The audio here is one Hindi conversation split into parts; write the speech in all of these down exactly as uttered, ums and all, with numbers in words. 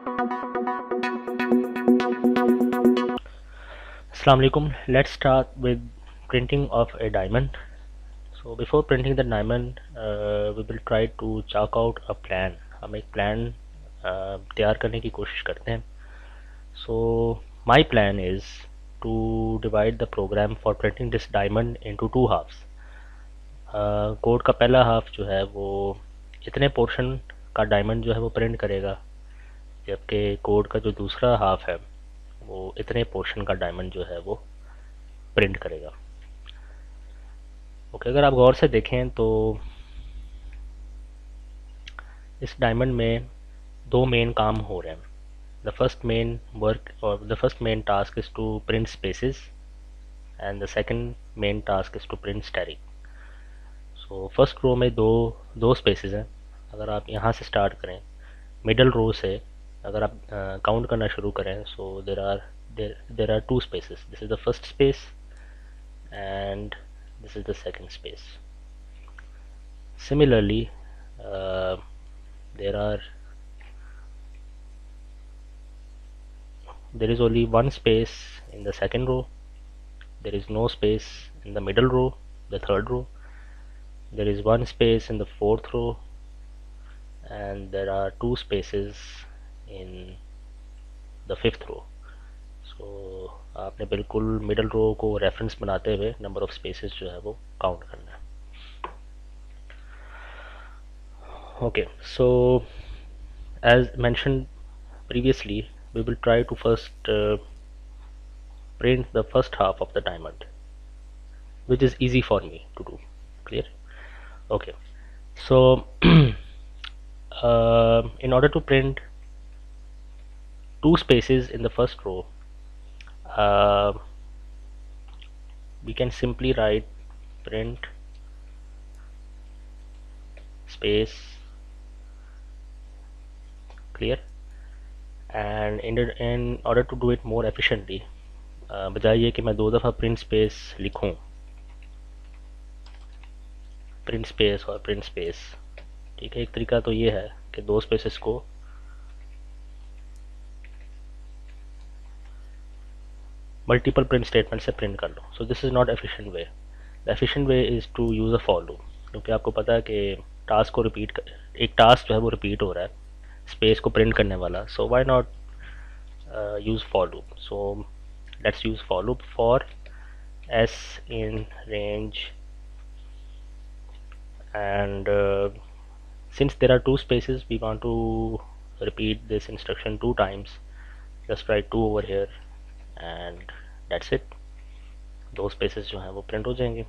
Assalamu alaikum. Let's start with printing of a diamond. So before printing the diamond, uh, we will try to chalk out a plan. हम एक plan uh, तैयार करने की कोशिश करते हैं. So my plan is to divide the program for printing this diamond into two halves. Code uh, का पहला हाफ जो है वो इतने पोर्शन का डायमंड जो है वो प्रिंट करेगा, जबकि कोड का जो दूसरा हाफ है वो इतने पोर्शन का डायमंड जो है वो प्रिंट करेगा. ओके okay, अगर आप गौर से देखें तो इस डायमंड में दो मेन काम हो रहे हैं. द फर्स्ट मेन वर्क और the first main task is to print spaces and the second main task is to print static. So first row में दो दो स्पेसेस हैं. अगर आप यहाँ से स्टार्ट करें मिडल रो से, अगर आप काउंट uh, करना शुरू करें, so there are there there are two spaces. This is the first space and this is the second space. Similarly, uh, there are there is only one space in the second row. There is no space in the middle row, the third row. There is one space in the fourth row, and there are two spaces in the fifth row. So आपने बिल्कुल मिडल रो को रेफरेंस बनाते हुए नंबर ऑफ स्पेसेस जो है वो काउंट करना है. Okay, so as mentioned previously we will try to first print the first half of the diamond, which is easy for me to do. Clear? Okay, so uh, in order to print two spaces in the first row, uh, we can simply write print space clear, and in, in order to do it more efficiently, uh, बजाय ये कि मैं दो दफ़ा print space लिखूं, print space और print space, ठीक है. एक तरीका तो ये है कि दो spaces को मल्टीपल प्रिंट स्टेटमेंट से प्रिंट कर लो. So this is not efficient way. The efficient way is to use a for loop, क्योंकि आपको पता है कि टास्क को रिपीट कर, एक टास्क जो है वो रिपीट हो रहा है स्पेस को प्रिंट करने वाला. So why not use for loop. So let's use for loop for s in range, and uh, since there are two spaces we want to repeat this instruction two times. Just write two over here and that's it. दो spaces जो हैं वो print हो जाएंगे.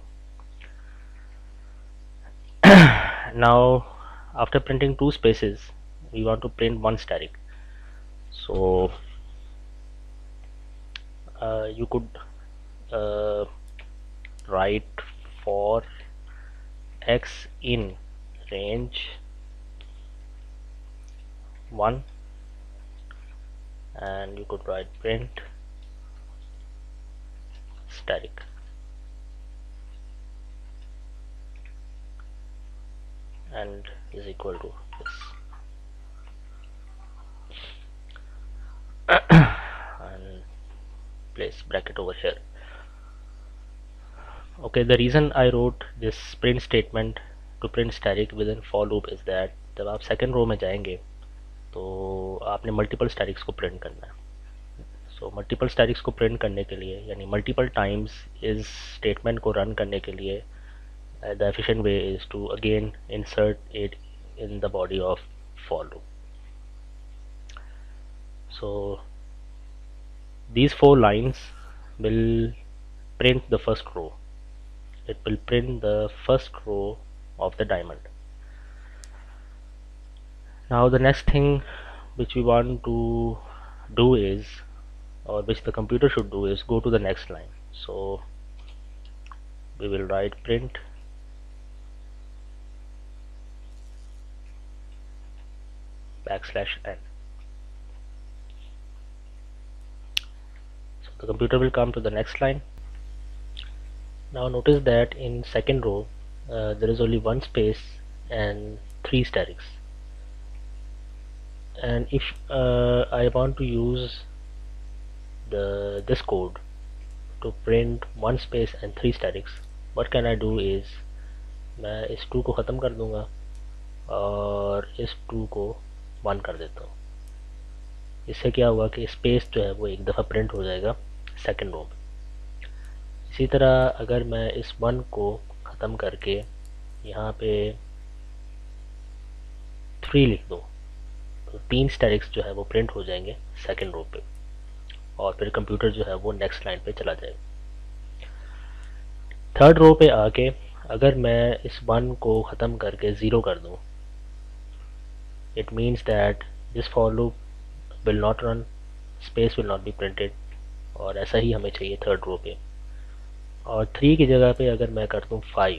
Now after printing two spaces we want to print one static. So uh, you could uh, write for x in range one, and you could write print static. And is equal to this. And place bracket over here. Okay, the reason I wrote this print statement to print static within for loop is that जब आप second row में जाएंगे तो आपने multiple statics को print करना है. So multiple statics को print करने के लिए, यानी multiple times इस statement को run करने के लिए, uh, the efficient way is to again insert it in the body of for loop. So these four lines will print the first row. It will print the first row of the diamond. Now the next thing which we want to do is, or which the computer should do, is go to the next line. So we will write print backslash n. So the computer will come to the next line. Now notice that in second row uh, there is only one space and three statics. and if uh, I want to use the this code to print one space and three statics, what can I do is मैं इस टू को ख़त्म कर दूंगा और इस टू को वन कर देता हूँ। इससे क्या हुआ कि स्पेस जो है वो एक दफ़ा प्रिंट हो जाएगा सेकंड रो में। इसी तरह अगर मैं इस वन को ख़त्म करके यहाँ पे थ्री लिख दूँ तो तीन स्टैटिक्स जो है वो प्रिंट हो जाएंगे सेकंड रो पे और फिर कंप्यूटर जो है वो नेक्स्ट लाइन पे चला जाएगा। थर्ड रो पे आके अगर मैं इस वन को ख़त्म करके ज़ीरो कर दूँ, it means that this for loop will not run, space will not be printed, और ऐसा ही हमें चाहिए थर्ड रो पे। और थ्री की जगह पे अगर मैं कर दूँ five,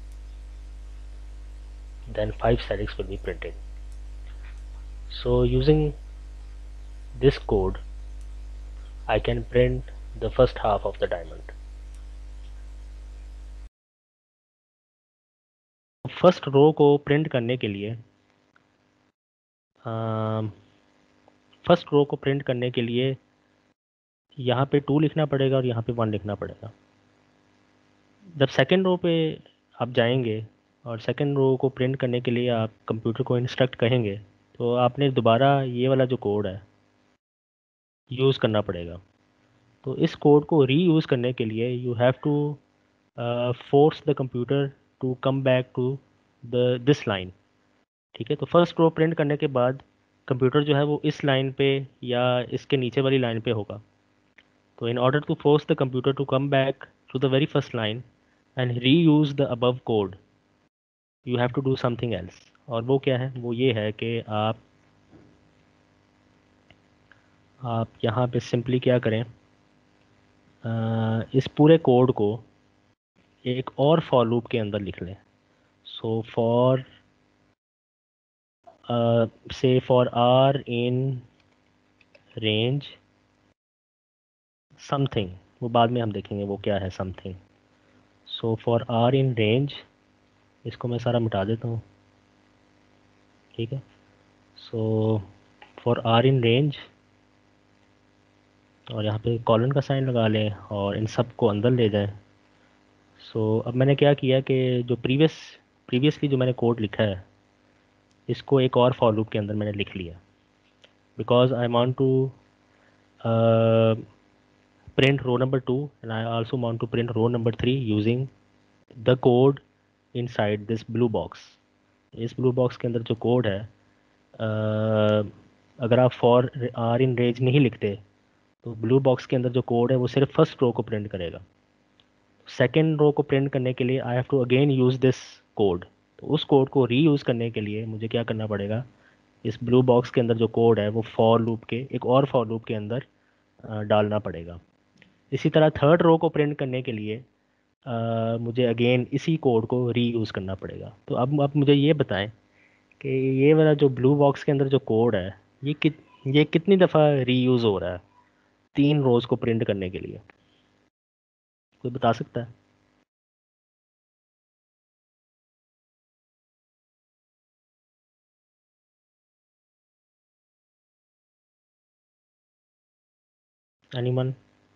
then five statics will be printed. So using this code I can print the first half of the diamond. First row को प्रिंट करने के लिए फर्स्ट रो को प्रिंट करने के लिए यहाँ पे टू लिखना पड़ेगा और यहाँ पे वन लिखना पड़ेगा। जब सेकेंड रो पे आप जाएंगे और सेकेंड रो को प्रिंट करने के लिए आप कंप्यूटर को इंस्ट्रक्ट कहेंगे तो आपने दोबारा ये वाला जो कोड है यूज़ करना पड़ेगा। तो इस कोड को री यूज़ करने के लिए you have to force the computer to come back to the this line. ठीक है, तो फर्स्ट रो प्रिंट करने के बाद कंप्यूटर जो है वो इस लाइन पे या इसके नीचे वाली लाइन पे होगा। तो in order to force the computer to come back to the very first line and reuse the above code, you have to do something else. और वो क्या है? वो ये है कि आप आप यहाँ पे सिंपली क्या करें, uh, इस पूरे कोड को एक और फॉर लूप के अंदर लिख लें। सो फॉर से for r in range something, वो बाद में हम देखेंगे वो क्या है something. So for r in range, इसको मैं सारा मिटा देता हूँ। ठीक है, so for r in range और यहाँ पे कॉलन का साइन लगा लें और इन सब को अंदर ले जाएं। सो so, अब मैंने क्या किया कि जो प्रीवियस प्रीवियसली जो मैंने कोड लिखा है इसको एक और फॉर लूप के अंदर मैंने लिख लिया, because I want to print row number two and I also want to print row number three using the code inside this blue box. इस blue box के अंदर जो कोड है, uh, अगर आप for r in range नहीं लिखते तो blue box के अंदर जो कोड है वो सिर्फ फर्स्ट रो को प्रिंट करेगा। सेकेंड रो को प्रिंट करने के लिए I have to again use this code. तो उस कोड को री यूज़ करने के लिए मुझे क्या करना पड़ेगा, इस ब्लू बॉक्स के अंदर जो कोड है वो फॉर लूप के एक और फॉर लूप के अंदर uh, डालना पड़ेगा। इसी तरह थर्ड रो को प्रिंट करने के लिए आ, मुझे अगेन इसी कोड को री यूज़ करना पड़ेगा। तो अब अब मुझे ये बताएं कि ये वाला जो ब्लू बॉक्स के अंदर जो कोड है ये कित ये कितनी दफ़ा री यूज़ हो रहा है तीन रोज़ को प्रिंट करने के लिए? कोई बता सकता है? एनीवन?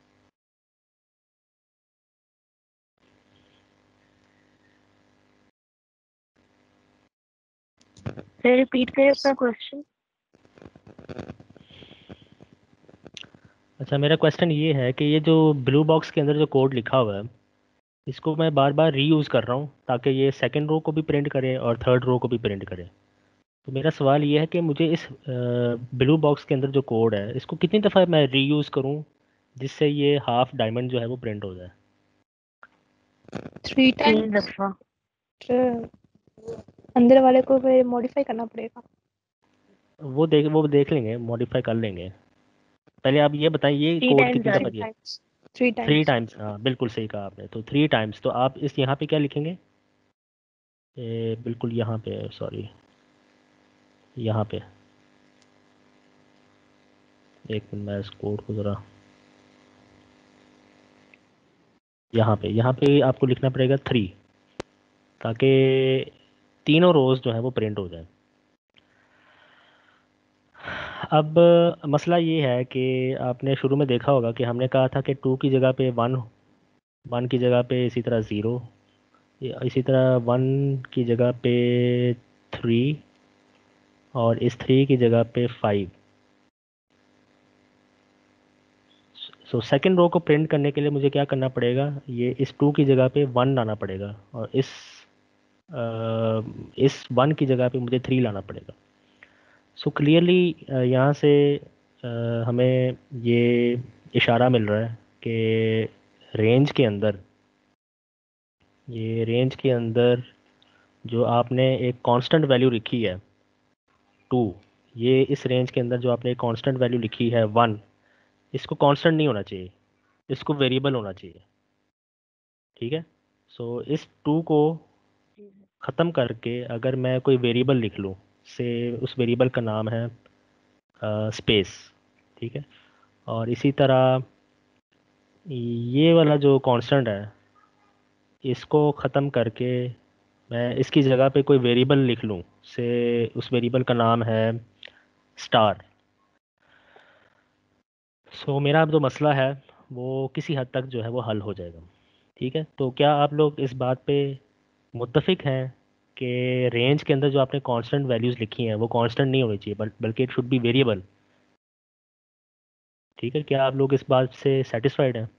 रिपीट करें अपना क्वेश्चन। अच्छा, मेरा क्वेश्चन ये है कि ये जो ब्लू बॉक्स के अंदर जो कोड लिखा हुआ है इसको मैं बार बार री यूज़ कर रहा हूँ ताकि ये सेकेंड रो को भी प्रिंट करे और थर्ड रो को भी प्रिंट करे। तो मेरा सवाल ये है कि मुझे इस ब्लू बॉक्स के अंदर जो कोड है इसको कितनी दफ़ा मैं री यूज़ करूँ जिससे ये हाफ डायमंड जो है वो प्रिंट हो जाए? थ्री तीन दफा। अंदर वाले को फिर मॉडिफाई करना पड़ेगा। वो देख वो देख लेंगे, मॉडिफाई कर लेंगे। पहले आप ये बताएं ये कोड कितनी दफ़ा दिया? Three three times. टाइम्स, हाँ बिल्कुल सही कहा आपने। तो थ्री टाइम्स, तो आप इस यहाँ पे क्या लिखेंगे? ए, बिल्कुल यहाँ पे, सॉरी यहाँ पे एक मिनट, मैं इस कोड को ज़रा यहाँ पे यहाँ पे आपको लिखना पड़ेगा थ्री, ताकि तीनों रोज़ जो है वो प्रिंट हो जाए। अब मसला ये है कि आपने शुरू में देखा होगा कि हमने कहा था कि टू की जगह पे वन, वन की जगह पे इसी तरह ज़ीरो, इसी तरह वन की जगह पे थ्री, और इस थ्री की जगह पे फाइव। सो सेकंड रो को प्रिंट करने के लिए मुझे क्या करना पड़ेगा, ये इस टू की जगह पे वन लाना पड़ेगा, और इस अ, इस वन की जगह पे मुझे थ्री लाना पड़ेगा। सो क्लियरली यहाँ से अ, हमें ये इशारा मिल रहा है कि रेंज के अंदर, ये रेंज के अंदर जो आपने एक कांस्टेंट वैल्यू लिखी है टू, ये इस रेंज के अंदर जो आपने एक कांस्टेंट वैल्यू लिखी है वन, इसको कांस्टेंट नहीं होना चाहिए, इसको वेरिएबल होना चाहिए। ठीक है। सो इस टू को ख़त्म करके अगर मैं कोई वेरिएबल लिख लूँ, से उस वेरिएबल का नाम है स्पेस। ठीक है। और इसी तरह ये वाला जो कांस्टेंट है, इसको ख़त्म करके मैं इसकी जगह पे कोई वेरिएबल लिख लूँ, से उस वेरिएबल का नाम है स्टार। सो मेरा अब जो मसला है वो किसी हद तक जो है वो हल हो जाएगा। ठीक है। तो क्या आप लोग इस बात पे मुत्तफिक हैं कि रेंज के अंदर जो आपने कांस्टेंट वैल्यूज़ लिखी हैं वो कांस्टेंट नहीं होनी चाहिए, बल, बल्कि इट शुड बी वेरिएबल। ठीक है। क्या आप लोग इस बात से सेटिस्फाइड हैं?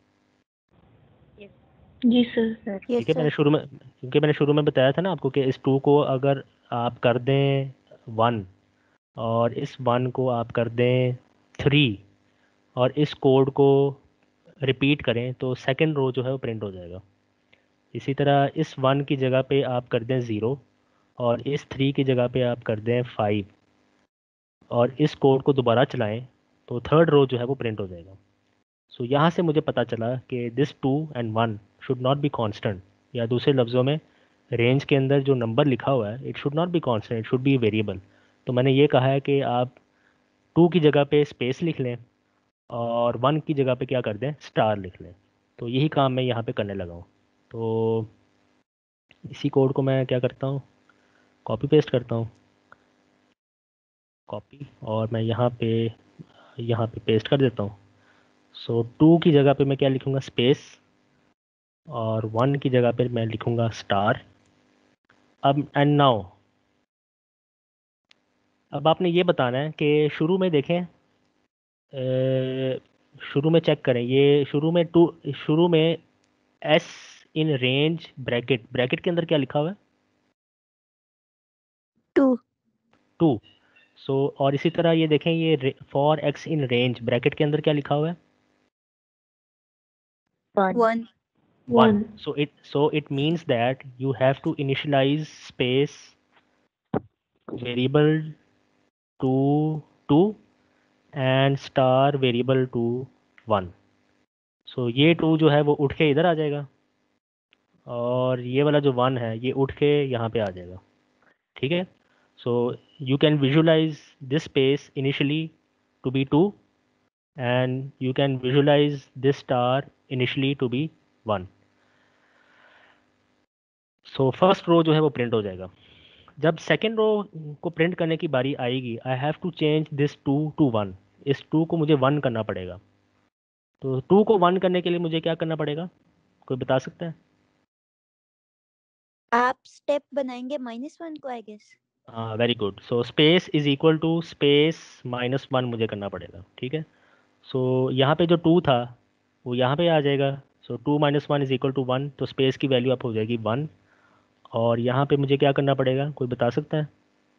जी सर। ठीक है। मैंने शुरू में, क्योंकि मैंने शुरू में बताया था ना आपको कि इस टू को अगर आप कर दें वन, और इस वन को आप कर दें थ्री, और इस कोड को रिपीट करें तो सेकंड रो जो है वो प्रिंट हो जाएगा। इसी तरह इस वन की जगह पे आप कर दें ज़ीरो, और इस थ्री की जगह पे आप कर दें फाइव, और इस कोड को दोबारा चलाएं तो थर्ड रो जो है वो प्रिंट हो जाएगा। सो so, यहाँ से मुझे पता चला कि this two and one should not be constant, या दूसरे लफ्ज़ों में रेंज के अंदर जो नंबर लिखा हुआ है it should not be constant, it should be variable. तो मैंने ये कहा है कि आप टू की जगह पे स्पेस लिख लें, और वन की जगह पे क्या कर दें, स्टार लिख लें। तो यही काम मैं यहाँ पे करने लगा हूँ। तो इसी कोड को मैं क्या करता हूँ, कॉपी पेस्ट करता हूँ, कॉपी, और मैं यहाँ पे यहाँ पे पेस्ट कर देता हूँ। सो टू की जगह पे मैं क्या लिखूँगा, स्पेस, और वन की जगह पे मैं लिखूँगा स्टार। अब एंड नाउ, अब आपने ये बताना है कि शुरू में देखें, अ, शुरू में चेक करें, ये शुरू में टू, शुरू में s in range bracket, bracket के अंदर क्या लिखा हुआ है, टू। टू। सो और इसी तरह ये देखें, ये for x in range bracket के अंदर क्या लिखा हुआ है, one. One. So it so it means that you have to initialise space variable to two and star variable to one. So ये टू जो है वो उठ के इधर आ जाएगा, और ये वाला जो वन है ये उठ के यहाँ पे आ जाएगा। ठीक है। So you can visualise this space initially to be two, and you can visualise this star initially to be one. So first row जो है वो प्रिंट हो जाएगा। जब सेकेंड रो को प्रिंट करने की बारी आएगी, I have to change this two to one, इस टू को मुझे वन करना पड़ेगा। तो टू को वन करने के लिए मुझे क्या करना पड़ेगा, कोई बता सकता है? आप स्टेप बनाएंगे माइनस वन को, आई गेस। हाँ, very good. So space is equal to space minus one मुझे करना पड़ेगा। ठीक है। सो so, यहाँ पे जो टू था वो यहाँ पे आ जाएगा। So two minus one is equal to one, तो स्पेस की वैल्यू अब हो जाएगी वन। और यहाँ पे मुझे क्या करना पड़ेगा, कोई बता सकता है?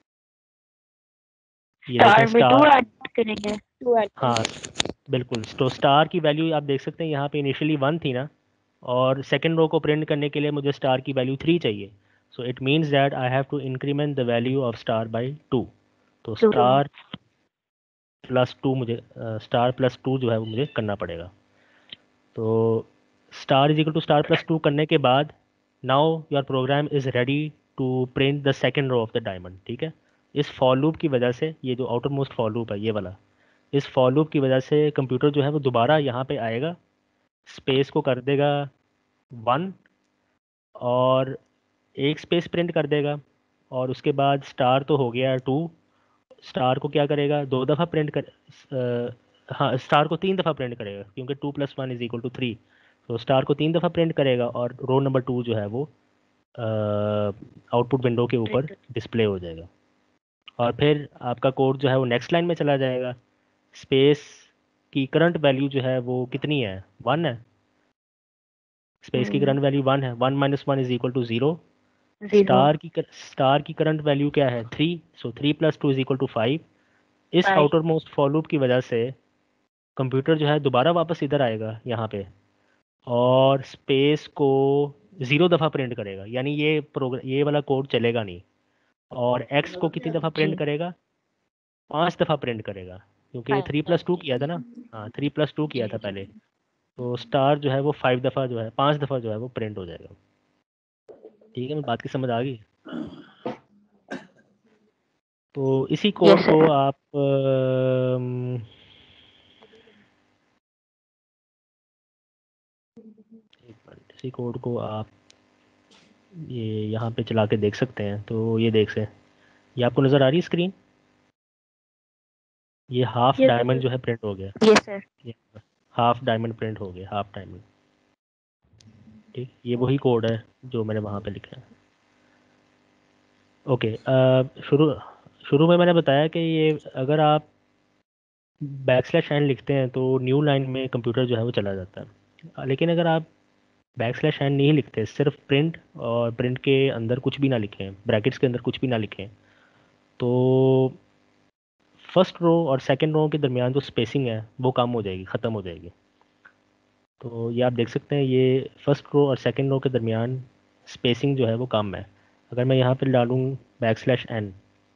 ये देखें, स्टार में टू स्टार, ऐड करेंगे। टू ऐड हाँ बिल्कुल। तो स्टार की वैल्यू आप देख सकते हैं यहाँ पे इनिशियली वन थी ना, और सेकेंड रो को प्रिंट करने के लिए मुझे स्टार की वैल्यू थ्री चाहिए। So it means that I have to increment the value of star by two. तो टू। स्टार प्लस टू मुझे, स्टार प्लस टू जो है वो मुझे करना पड़ेगा। तो star is equal to star plus two करने के बाद now your program is ready to print the second row of the diamond. ठीक है। इस फॉर लूप की वजह से, ये जो आउटर मोस्ट फॉर लूप है ये वाला, इस फॉर लूप की वजह से कंप्यूटर जो है वो दोबारा यहाँ पे आएगा, स्पेस को कर देगा वन, और एक स्पेस प्रिंट कर देगा, और उसके बाद स्टार तो हो गया टू, स्टार को क्या करेगा, दो दफ़ा प्रिंट कर अ, हाँ स्टार को तीन दफ़ा प्रिंट करेगा क्योंकि two plus one is equal to three. तो स्टार को तीन दफ़ा प्रिंट करेगा और रो नंबर टू जो है वो आउटपुट विंडो के ऊपर Print. डिस्प्ले हो जाएगा। और फिर आपका कोड जो है वो नेक्स्ट लाइन में चला जाएगा। स्पेस की करंट वैल्यू जो है वो कितनी है, वन है। स्पेस की Hmm. करंट वैल्यू वन है, one minus one is equal to zero. Zero. Star की स्टार की करंट वैल्यू क्या है, three. So three plus two is equal to five. इस Five. Outer most for loop की वजह से कंप्यूटर जो है दोबारा वापस इधर आएगा यहाँ पे, और स्पेस को ज़ीरो दफ़ा प्रिंट करेगा, यानी ये प्रोग्राम ये वाला कोड चलेगा नहीं। और एक्स को कितनी दफ़ा प्रिंट G. करेगा, पांच दफ़ा प्रिंट करेगा क्योंकि Five. थ्री प्लस टू किया था ना। हाँ थ्री प्लस टू किया था पहले। तो स्टार जो है वो फाइव दफ़ा जो है पांच दफ़ा जो है वो प्रिंट हो जाएगा। ठीक है, मैं बात की समझ आ गई। तो इसी कोड Yes, को sir. आप अम, एक मिनट, इसी कोड को आप ये यहाँ पे चला के देख सकते हैं। तो ये देख से ये आपको नज़र आ रही है स्क्रीन, ये हाफ Yes, डायमंड sir. जो है प्रिंट हो गया। Yes, sir. ये हाफ डायमंड प्रिंट हो गया, हाफ डायमंड। ठीक, ये वही कोड है जो मैंने वहाँ पे लिखा है। ओके, अ, शुरू शुरू में मैंने बताया कि ये अगर आप बैक स्लैश एन लिखते हैं तो न्यू लाइन में कंप्यूटर जो है वो चला जाता है। लेकिन अगर आप बैक स्लैश एन नहीं लिखते, सिर्फ प्रिंट, और प्रिंट के अंदर कुछ भी ना लिखें, ब्रैकेट्स के अंदर कुछ भी ना लिखें, तो फर्स्ट रो और सेकंड रो के दरमियान जो स्पेसिंग है वो कम हो जाएगी, ख़त्म हो जाएगी। तो ये आप देख सकते हैं, ये फर्स्ट रो और सेकंड रो के दरमियान स्पेसिंग जो है वो कम है। अगर मैं यहाँ पर डालूँ बैक स्लैश एन,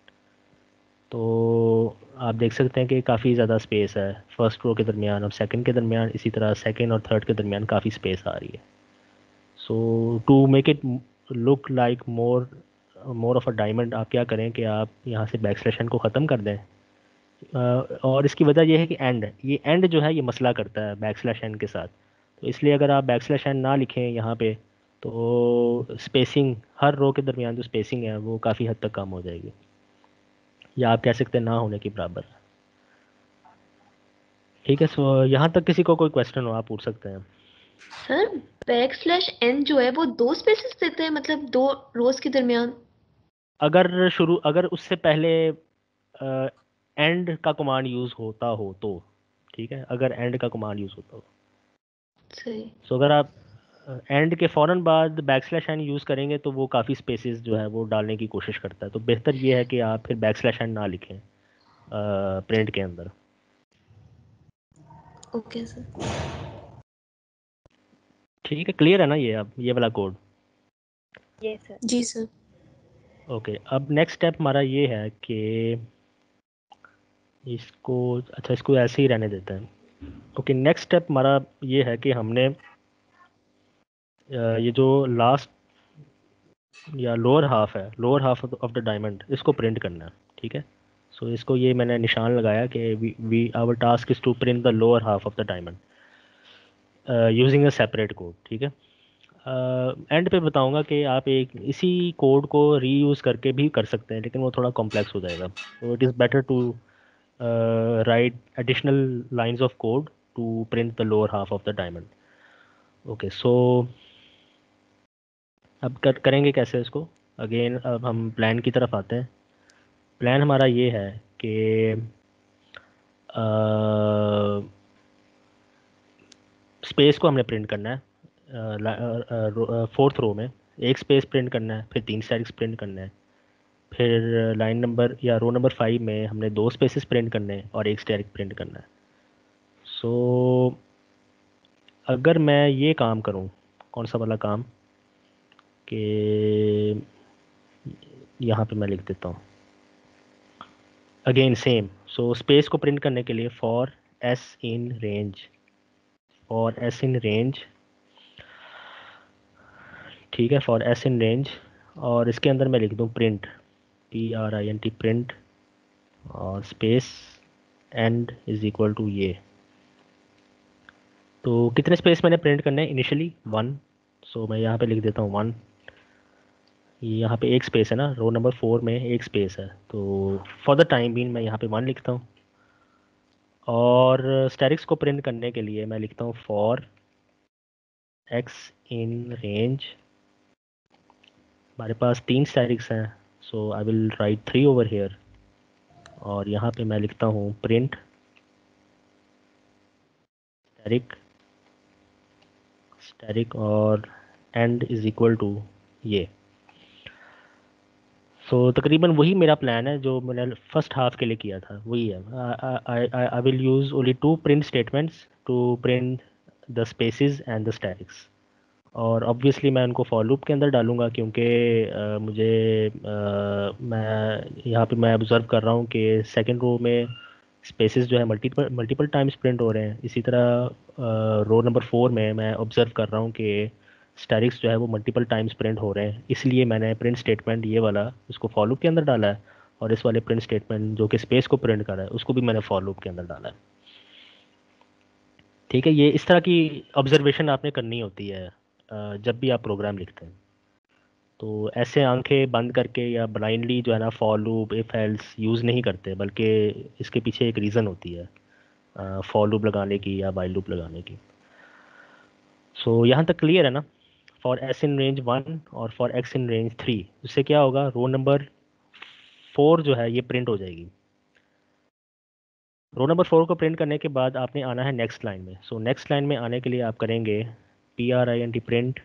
तो आप देख सकते हैं कि काफ़ी ज़्यादा स्पेस है फर्स्ट रो के दरमियान और सेकंड के दरमियान, इसी तरह सेकंड और थर्ड के दरमियान काफ़ी स्पेस आ रही है। So to make it look like more more of a diamond, आप क्या करें कि आप यहाँ से बैक स्लैश एन को ख़त्म कर दें। अ, और इसकी वजह यह है कि एंड ये एंड जो है ये मसला करता है बैक स्लैश एन के साथ। तो इसलिए अगर आप बैक स्लैश एन ना लिखें यहाँ पे, तो स्पेसिंग हर रो के दरमियान जो स्पेसिंग है वो काफ़ी हद तक कम हो जाएगी, या आप कह सकते हैं ना होने के बराबर है। ठीक है, सो यहाँ तक किसी को कोई क्वेश्चन हो आप पूछ सकते हैं। सर बैक स्लैश एन जो है वो दो स्पेसेस देते हैं, मतलब दो रोज के दरमियान। अगर शुरू अगर उससे पहले एंड का कमांड यूज़ होता हो तो, ठीक है, अगर एंड का कमांड यूज़ होता हो। सही। सो अगर आप एंड के फ़ौरन बाद बैक स्लैश एन यूज़ करेंगे तो वो काफ़ी स्पेसेस जो है वो डालने की कोशिश करता है। तो बेहतर ये है कि आप फिर बैक स्लैश एन ना लिखें प्रिंट के अंदर। Okay sir. ठीक है, क्लियर है ना ये अब ये वाला कोड। Yes, sir. जी सर। ओके, अब नेक्स्ट स्टेप हमारा ये है कि इसको, अच्छा इसको ऐसे ही रहने देते हैं। ओके, नेक्स्ट स्टेप हमारा ये है कि हमने अ, ये जो लास्ट या लोअर हाफ है, lower half of the diamond, इसको प्रिंट करना है। ठीक है, सो so, इसको ये मैंने निशान लगाया कि we we our task is to print the lower half of the diamond using a separate code. ठीक है, एंड पे बताऊंगा कि आप एक इसी कोड को रीयूज़ करके भी कर सकते हैं, लेकिन वो थोड़ा कॉम्प्लेक्स हो जाएगा। तो it is better to write additional lines of code to print the lower half of the diamond. Okay, so अब कर, करेंगे कैसे इसको। अगेन अब हम प्लान की तरफ आते हैं। प्लान हमारा ये है कि स्पेस को हमने प्रिंट करना है फोर्थ रो में, एक स्पेस प्रिंट करना है, फिर तीन स्टैटिक्स प्रिंट करना है, फिर लाइन नंबर या रो नंबर फाइव में हमने दो स्पेसेस प्रिंट करने हैं और एक स्टैटिक प्रिंट करना है। सो so, अगर मैं ये काम करूँ, कौन सा वाला काम, कि यहाँ पे मैं लिख देता हूँ अगेन सेम। सो स्पेस को प्रिंट करने के लिए for s in range, for s in range, ठीक है, फॉर एस इन रेंज, और इसके अंदर मैं लिख दूँ print, p r i n t print, और space end is equal to ये। तो कितने स्पेस मैंने प्रिंट करने हैं इनिशियली, वन। सो मैं यहाँ पे लिख देता हूँ वन। ये यहाँ पे एक स्पेस है ना, रो नंबर फोर में एक स्पेस है, तो फॉर द टाइम बीइंग मैं यहाँ पे वन लिखता हूँ। और स्टैटिक्स को प्रिंट करने के लिए मैं लिखता हूँ फॉर एक्स इन रेंज। हमारे पास तीन स्टैटिक्स हैं, so I will write three over here. और यहाँ पे मैं लिखता हूँ प्रिंट स्टैटिक स्टैटिक और एंड इज इक्वल टू ये। सो so, तकरीबन वही मेरा प्लान है जो मैंने फर्स्ट हाफ के लिए किया था, वही है। I will use only two print statements to print the spaces and the stars. और ऑब्वियसली मैं उनको फॉर लूप के अंदर डालूंगा, क्योंकि uh, मुझे uh, मैं यहाँ पे मैं ऑब्ज़र्व कर रहा हूँ कि सेकंड रो में स्पेसेस जो है मल्टीपल मल्टीपल टाइम्स प्रिंट हो रहे हैं। इसी तरह रो नंबर फोर में मैं ऑब्ज़र्व कर रहा हूँ कि स्टैटिक्स जो है वो मल्टीपल टाइम्स प्रिंट हो रहे हैं। इसलिए मैंने प्रिंट स्टेटमेंट ये वाला उसको फॉर लूप के अंदर डाला है, और इस वाले प्रिंट स्टेटमेंट जो कि स्पेस को प्रिंट कर रहा है उसको भी मैंने फॉर लूप के अंदर डाला है। ठीक है, ये इस तरह की ऑब्जर्वेशन आपने करनी होती है अ, जब भी आप प्रोग्राम लिखते हैं। तो ऐसे आंखें बंद करके या ब्लाइंडली जो है ना for loop if else use नहीं करते, बल्कि इसके पीछे एक रीज़न होती है फॉर लूप लगाने की या वाइल लूप लगाने की। सो so, यहाँ तक क्लियर है ना? For s in range one और for x in range three, उससे क्या होगा, रो नंबर फोर जो है ये प्रिंट हो जाएगी। रो नंबर फोर को प्रिंट करने के बाद आपने आना है नेक्स्ट लाइन में। सो नेक्स्ट लाइन में आने के लिए आप करेंगे p r i n t print.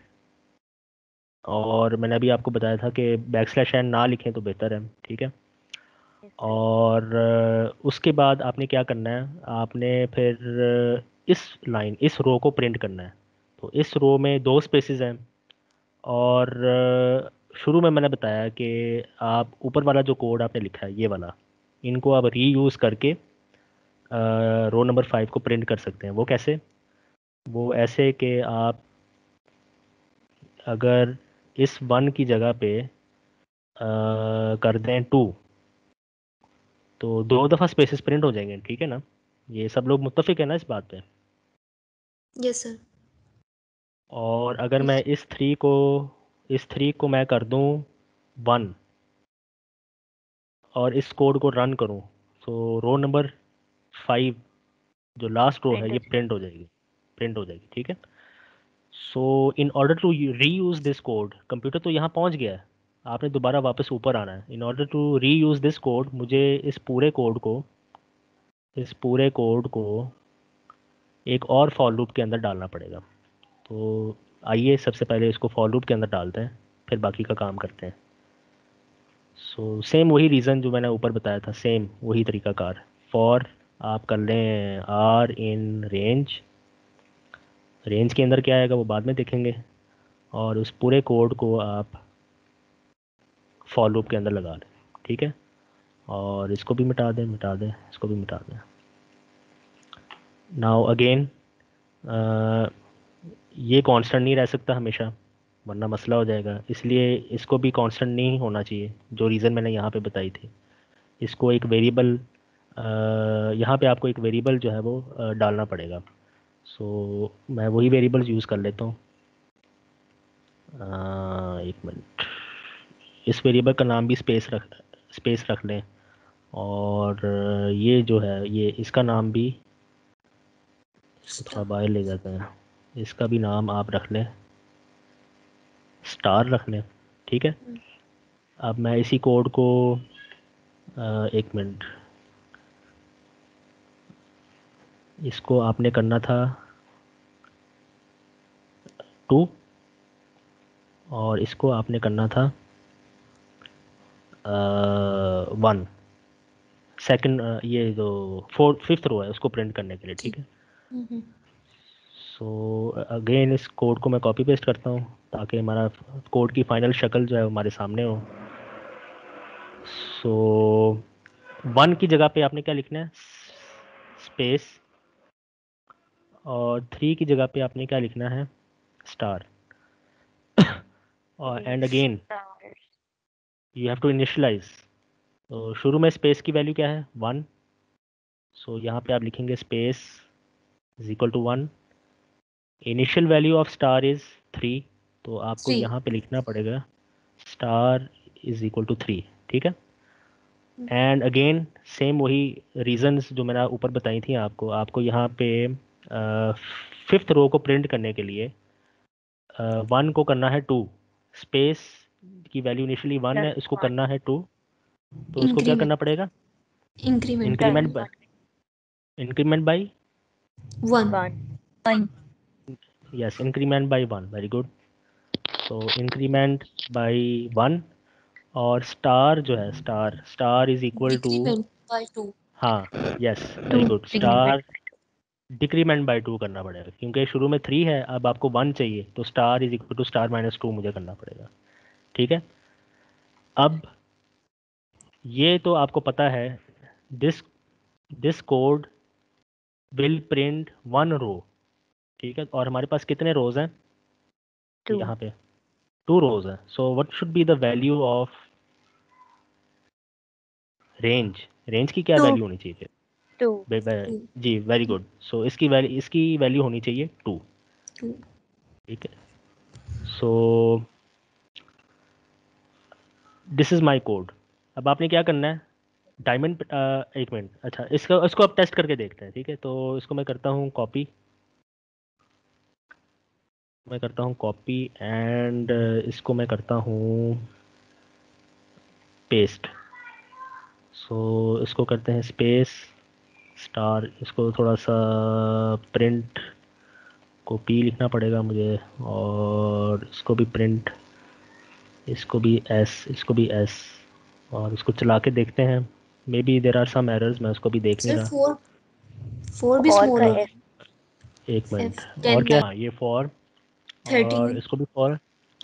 और मैंने अभी आपको बताया था कि बैक स्लैश एन ना लिखें तो बेहतर है, ठीक है। Yes, sir. और अ, उसके बाद आपने क्या करना है, आपने फिर अ, इस लाइन इस रो को प्रिंट करना है। तो इस रो में दो स्पेसेस हैं, और अ, शुरू में मैंने बताया कि आप ऊपर वाला जो कोड आपने लिखा है ये वाला, इनको आप रीयूज़ करके रो नंबर फाइव को प्रिंट कर सकते हैं। वो कैसे? वो ऐसे कि आप अगर इस वन की जगह पे अ, कर दें टू, तो दो दफ़ा स्पेसेस प्रिंट हो जाएंगे, ठीक है ना? ये सब लोग मुत्तफिक है ना इस बात पे? Yes sir. और अगर मैं इस थ्री को इस थ्री को मैं कर दूं वन और इस कोड को रन करूं, तो रो नंबर फाइव जो लास्ट रो Print है हो ये जाएगा. प्रिंट हो जाएगी प्रिंट हो जाएगी, ठीक है। So in order to reuse this code, computer तो यहाँ पहुँच गया है, आपने दोबारा वापस ऊपर आना है। In order to reuse this code, मुझे इस पूरे कोड को इस पूरे कोड को एक और फॉर लूप के अंदर डालना पड़ेगा। तो आइए सबसे पहले इसको फॉर लूप के अंदर डालते हैं, फिर बाकी का काम करते हैं। सो सेम वही रीज़न जो मैंने ऊपर बताया था, सेम वही तरीकाकार। फॉर आप कर लें आर इन रेंज, रेंज के अंदर क्या आएगा वो बाद में देखेंगे, और उस पूरे कोड को आप फॉर लूप के अंदर लगा लें, ठीक है। और इसको भी मिटा दें मिटा दें इसको भी मिटा दें। नाउ अगेन ये कांस्टेंट नहीं रह सकता हमेशा, वरना मसला हो जाएगा, इसलिए इसको भी कांस्टेंट नहीं होना चाहिए, जो रीज़न मैंने यहाँ पे बताई थी। इसको एक वेरिएबल यहाँ पे आपको एक वेरिएबल जो है वो अ, डालना पड़ेगा। सो so, मैं वही वेरिएबल्स यूज़ कर लेता हूँ। अ, एक मिनट, इस वेरिएबल का नाम भी स्पेस रख स्पेस रख लें, और अ, ये जो है ये इसका नाम भी, इसको थोड़ा बाहर ले जाते हैं, इसका भी नाम आप रख लें स्टार रख लें, ठीक है। अब मैं इसी कोड को अ, एक मिनट, इसको आपने करना था टू, और इसको आपने करना था वन। सेकंड ये जो फोर्थ फिफ्थ रो है उसको प्रिंट करने के लिए, ठीक है। हम्म सो अगेन इस कोड को मैं कॉपी पेस्ट करता हूँ ताकि हमारा कोड की फाइनल शक्ल जो है वो हमारे सामने हो। सो वन की जगह पे आपने क्या लिखना है, स्पेस, और थ्री की जगह पे आपने क्या लिखना है, स्टार। और and again Stars. You have to initialise. तो शुरू में स्पेस की वैल्यू क्या है, वन। सो यहाँ पे आप लिखेंगे space is equal to one. Initial value of star is three, तो आपको थ्री यहाँ पे लिखना पड़ेगा star is equal to three, ठीक है। एंड अगेन सेम वही रीजंस जो मैंने ऊपर बताई थी आपको आपको यहाँ पे फिफ्थ रो को प्रिंट करने के लिए वन को करना है टू, स्पेस की वैल्यू इनिशियली वन है, इसको करना है टू, तो इसको क्या करना पड़ेगा? Increment increment by increment by one. One yes, increment by one, very good. So increment by one, और स्टार जो है star star is equal to, decrement by two. हाँ yes very good, star decrement by two करना पड़ेगा क्योंकि शुरू में थ्री है, अब आपको वन चाहिए, तो star is equal to star minus two मुझे करना पड़ेगा, ठीक है। अब ये तो आपको पता है, this this code will print one row, ठीक है, और हमारे पास कितने रोज हैं टू यहाँ पे? टू रोज हैं। So what should be the value of range? Range की क्या टू वैल्यू होनी चाहिए? टू बे- बे- जी वेरी गुड। सो इसकी वैल्यू इसकी वैल्यू होनी चाहिए टू, टू। ठीक है। So this is my code. अब आपने क्या करना है, डायमंड, एक मिनट, अच्छा इसका इसको अब टेस्ट करके देखते हैं, ठीक है। तो इसको मैं करता हूँ कॉपी, मैं करता हूँ कॉपी एंड इसको मैं करता हूँ पेस्ट। सो इसको करते हैं स्पेस स्टार, इसको थोड़ा सा प्रिंट को पी लिखना पड़ेगा मुझे, और इसको भी प्रिंट, इसको भी एस, इसको भी एस, और इसको चला के देखते हैं। Maybe there are some errors, मैं उसको भी देख नहीं सर रहा। फोर फोर भी और स्मॉल का हो एस एक मिनट, एफ और टेन क्या? हाँ, ये फॉर, थर्टीन और इसको भी फॉर,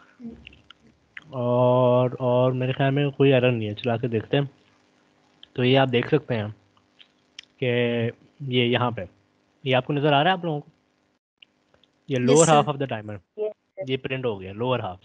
और और मेरे ख्याल में कोई एरर नहीं है, चला के देखते हैं। तो ये आप देख सकते हैं कि ये यहाँ पे, ये आपको नज़र आ रहा है आप लोगों को? ये yes lower half sir. Of the diamond, yes ये प्रिंट हो गया लोअर हाफ।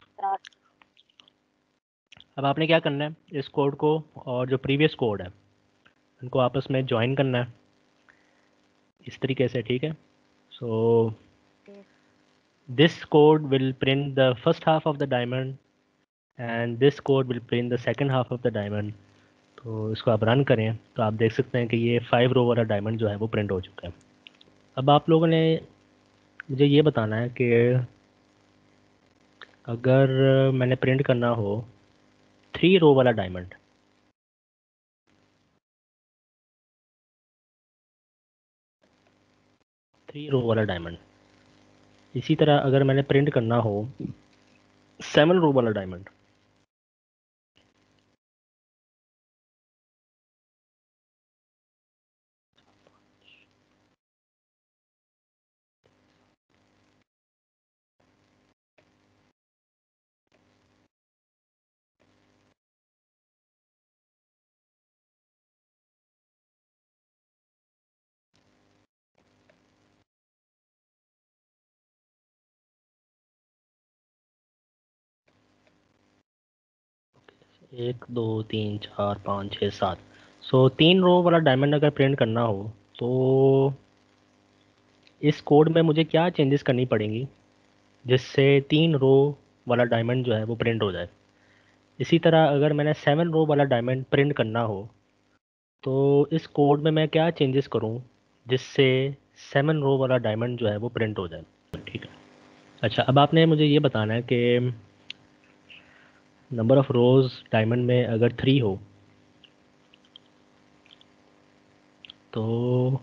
अब आपने क्या करना है, इस कोड को और जो प्रीवियस कोड है उनको आपस में ज्वाइन करना है इस तरीके से, ठीक है। So this code will print the first half of the diamond and this code will print the second half of the diamond. तो इसको आप रन करें तो आप देख सकते हैं कि ये फाइव रो वाला डायमंड जो है वो प्रिंट हो चुका है। अब आप लोगों ने मुझे ये बताना है कि अगर मैंने प्रिंट करना हो थ्री रो वाला डायमंड, थ्री रो वाला डायमंड, इसी तरह अगर मैंने प्रिंट करना हो सेवन रो वाला डायमंड, एक दो तीन चार पाँच छः सात, सो तीन रो वाला डायमंड अगर प्रिंट करना हो तो इस कोड में मुझे क्या चेंजेस करनी पड़ेंगी जिससे तीन रो वाला डायमंड जो है वो प्रिंट हो जाए। इसी तरह अगर मैंने सेवन रो वाला डायमंड प्रिंट करना हो तो इस कोड में मैं क्या चेंजेस करूं जिससे सेवन रो वाला डायमंड जो है वो प्रिंट हो जाए, ठीक है। अच्छा, अब आपने मुझे ये बताना है कि नंबर ऑफ़ रोज़ डायमंड में अगर थ्री हो तो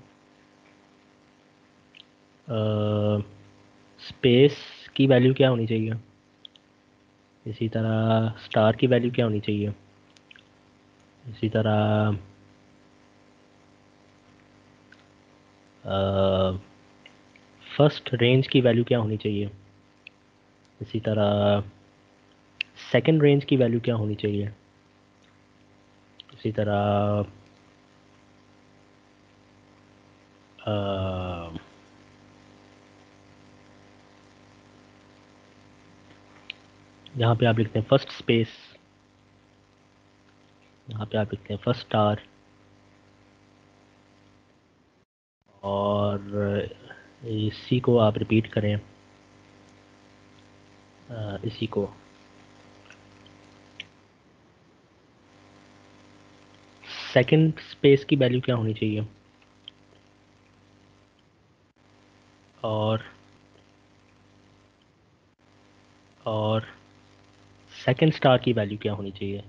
स्पेस की वैल्यू क्या होनी चाहिए, इसी तरह स्टार की वैल्यू क्या होनी चाहिए, इसी तरह फर्स्ट रेंज की वैल्यू क्या होनी चाहिए, इसी तरह सेकंड रेंज की वैल्यू क्या होनी चाहिए, इसी तरह अ, यहाँ पे आप लिखते हैं फर्स्ट स्पेस, यहाँ पे आप लिखते हैं फर्स्ट स्टार, और इसी को आप रिपीट करें, अ, इसी को सेकंड स्पेस की वैल्यू क्या होनी चाहिए, और और सेकंड स्टार की वैल्यू क्या होनी चाहिए।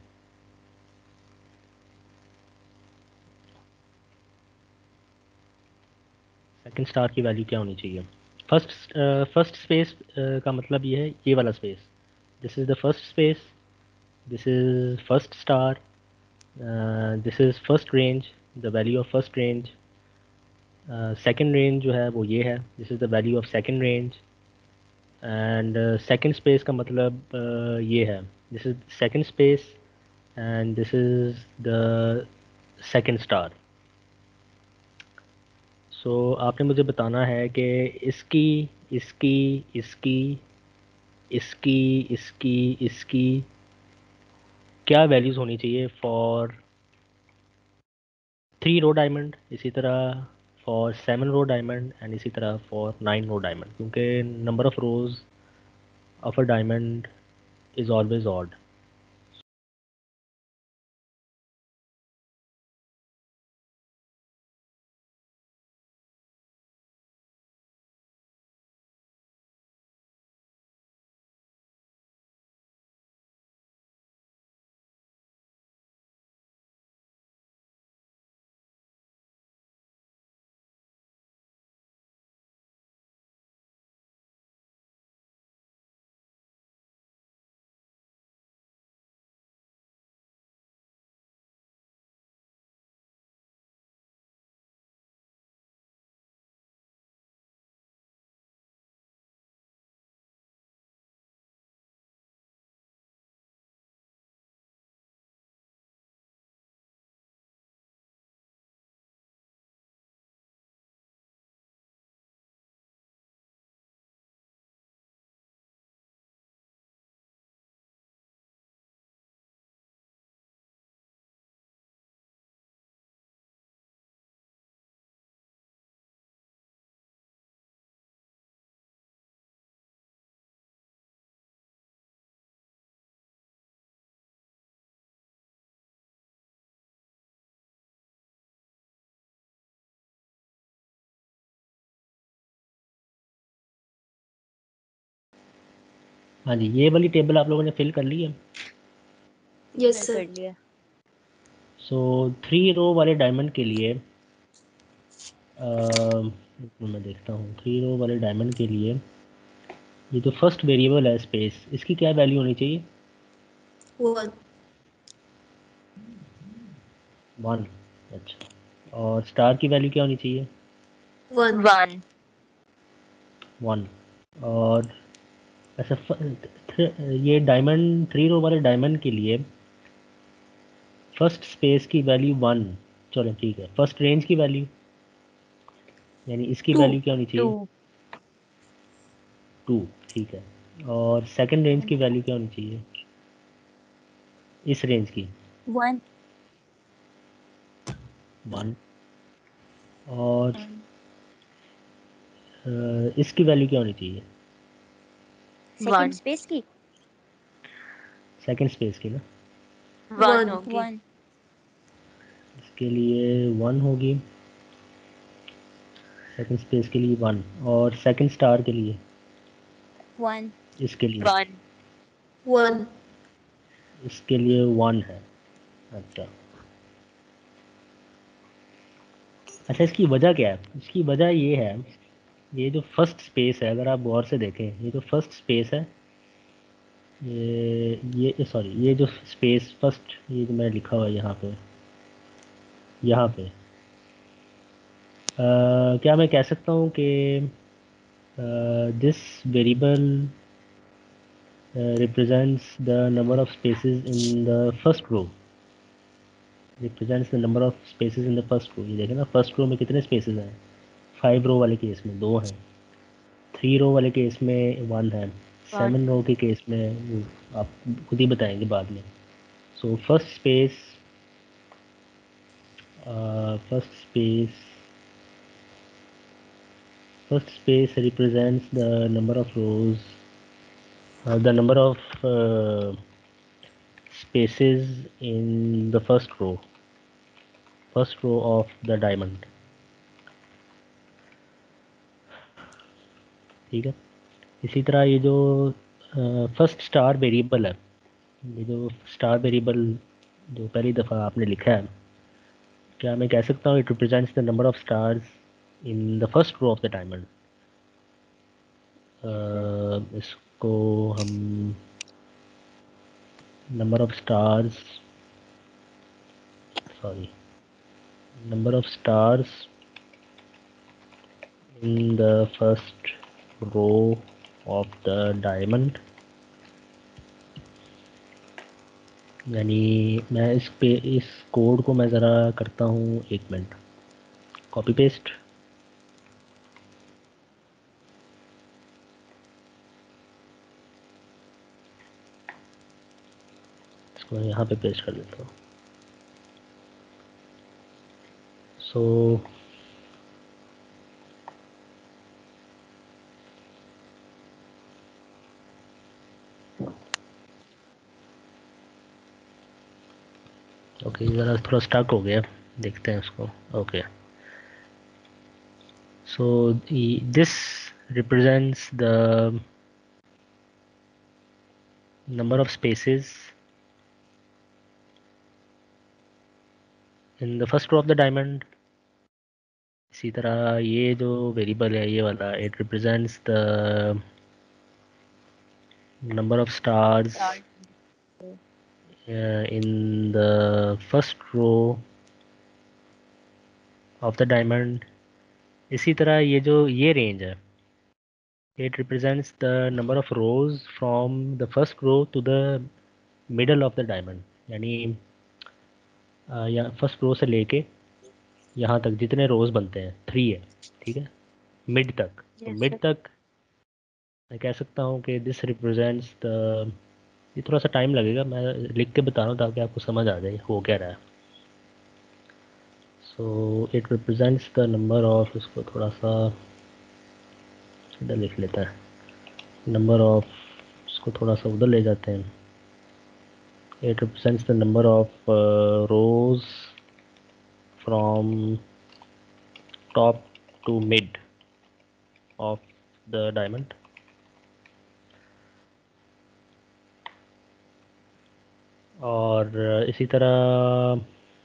सेकंड स्टार की वैल्यू क्या होनी चाहिए। फर्स्ट फर्स्ट स्पेस का मतलब ये है, ये वाला space, this is the first space, this is first star, this is first range, the value of first range. Second range जो है वो ये है, this is the value of second range. And second space का मतलब uh, ये है, this is second space and this is the second star. So आपने मुझे बताना है कि इसकी इसकी इसकी इसकी इसकी इसकी क्या वैल्यूज़ होनी चाहिए फॉर थ्री रो डायमंड, इसी तरह for seven row diamond, and इसी तरह फॉर नाइन रो डायमंड, क्योंकि number of rows of a diamond is always odd. हाँ जी, ये वाली टेबल आप लोगों ने फिल कर ली है। यस कर सर। लिया। सो थ्री रो वाले डायमंड के लिए अम, एक मिनट मैं देखता हूँ, थ्री रो वाले डायमंड के लिए ये जो फर्स्ट वेरिएबल है स्पेस, इसकी क्या वैल्यू होनी चाहिए। वन। वन। अच्छा, और स्टार की वैल्यू क्या होनी चाहिए। वन। वन। वन। और ऐसा फ- थ- ये डायमंड, थ्री रो वाले डायमंड के लिए फर्स्ट स्पेस की वैल्यू वन। चलो ठीक है, फर्स्ट रेंज की वैल्यू, यानी इसकी टू। वैल्यू क्या होनी चाहिए। टू। टू। ठीक है, और सेकंड रेंज की वैल्यू क्या होनी चाहिए, इस रेंज की। वन। वन। और अ, इसकी वैल्यू क्या होनी चाहिए, सेकंड स्पेस की सेकंड स्पेस की ना। वन होगी। वन। इसके लिए वन होगी, सेकंड स्पेस के लिए वन, और सेकंड स्टार के लिए, वन। इसके लिए वन। वन। इसके लिए वन है। अच्छा अच्छा, इसकी वजह क्या है, इसकी वजह ये है, ये जो फर्स्ट स्पेस है, अगर आप गौर से देखें, ये जो फर्स्ट स्पेस है, ये ये सॉरी, ये जो स्पेस फर्स्ट, ये जो मैंने लिखा हुआ है यहाँ पे, यहाँ पे अ, क्या मैं कह सकता हूँ कि this variable represents the number of spaces in the first row, represents the number of spaces in the first row। ये देखें ना, फर्स्ट रो में कितने स्पेसेस हैं, फाइव रो वाले केस में दो हैं, थ्री रो वाले केस में वन है, सेवन रो के केस में वो आप खुद ही बताएंगे बाद में। So first space, first space first space represents the number of rows, uh, the number of uh, spaces in the first row, first row of the diamond. ठीक है, इसी तरह ये जो फर्स्ट स्टार वेरिएबल है, ये जो स्टार वेरिएबल जो पहली दफ़ा आपने लिखा है, क्या मैं कह सकता हूँ it represents the number of stars in the first row of the diamond. इसको हम number of stars sorry number of stars in the first row of the diamond, यानी मैं इस पे इस कोड को मैं ज़रा करता हूँ, एक मिनट, कॉपी पेस्ट। इसको यहाँ पे पेस्ट कर देता हूँ। सो ओके, ज़रा थोड़ा स्टक हो गया, देखते हैं उसको। Okay, so this represents the number of spaces in the first row of the diamond. इसी तरह ये जो वेरिएबल है, ये वाला, it represents the number of stars in the first row of the diamond. इसी तरह ये जो ये रेंज है, it represents the number of rows from the first row to the middle of the diamond, यानी अ, या फर्स्ट रो से लेके यहाँ तक जितने रोज बनते हैं, थ्री है, ठीक है, मिड तक। तो Yes, मिड sir. तक मैं कह सकता हूँ कि दिस रिप्रेजेंट्स द, ये थोड़ा सा टाइम लगेगा, मैं लिख के बता रहा हूँ ताकि आपको समझ आ जाए हो क्या रहा है। So it represents the number of, इसको थोड़ा सा इधर लिख लेता है, नंबर ऑफ, इसको थोड़ा सा उधर ले जाते हैं। It represents the number of rows from top to mid of the diamond. और इसी तरह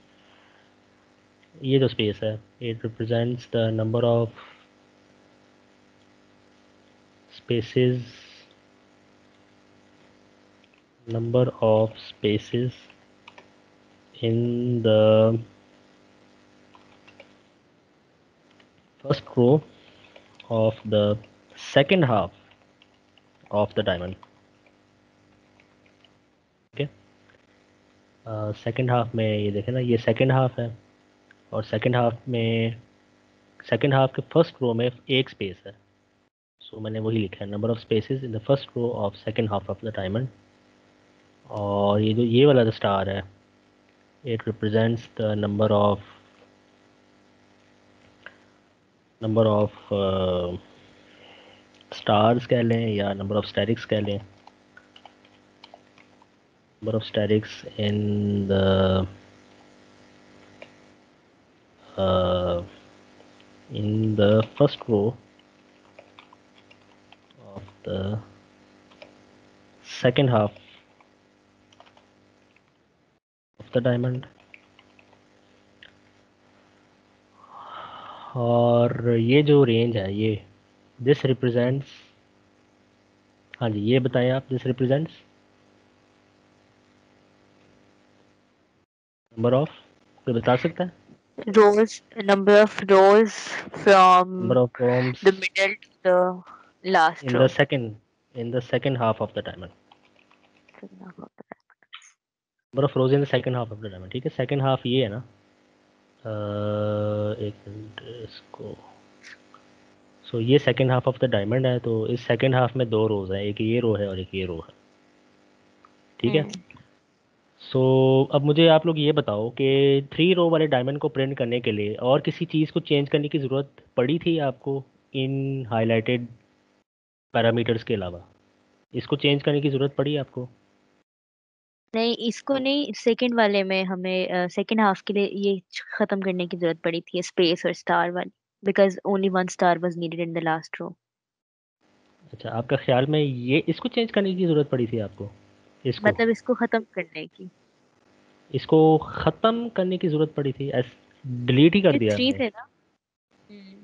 ये जो स्पेस है, it represents the number of spaces number of spaces in the first row of the second half of the diamond. Okay, second half में ये देखें ना, ये सेकेंड हाफ है, और सेकेंड हाफ में सेकेंड हाफ के फर्स्ट रो में एक स्पेस है। सो so, मैंने वही लिखा है, number of spaces in the first row of second half of the diamond. और ये जो ये वाला जो स्टार है, it represents the number of number of stars कह लें या नंबर ऑफ स्टेरिक्स कह लें, number of statics in the uh, in the first row of the second half of the diamond। और ये जो रेंज है, ये दिस रिप्रेजेंट्स, हाँ जी, ये बताएं आप, दिस रिप्रेजेंट्स नंबर ऑफ, कोई बता सकता है? Rows, number of rows from number of rows the middle to the last in the row. Second in the second half of the diamond, Second half of the- number of rows in the second half of the diamond. ठीक है, सेकंड हाफ ये है ना, अ, एक मिनट इसको, सो so, ये second half of the diamond है, तो इस सेकंड हाफ में दो रोज हैं, एक ये रो है और एक ये रो है। ठीक है, Hmm. सो so, अब मुझे आप लोग ये बताओ कि थ्री रो वाले डायमंड को प्रिंट करने के लिए और किसी चीज़ को चेंज करने की ज़रूरत पड़ी थी आपको इन हाईलाइटेड पैरामीटर्स के अलावा? इसको चेंज करने की ज़रूरत पड़ी आपको? नहीं, इसको नहीं, सेकंड वाले में हमें सेकंड हाफ के लिए ये खत्म करने की जरूरत पड़ी थी, स्पेस और स्टार वाली, because only one star was needed in the last row. अच्छा, आपका ख्याल में ये इसको चेंज करने की ज़रूरत पड़ी थी आपको? इसको मतलब इसको खत्म करने की। इसको ख़त्म करने की ज़रूरत पड़ी थी? ऐस डिलीट ही कर ये दिया थ्री आपने? थे ना। हम्म।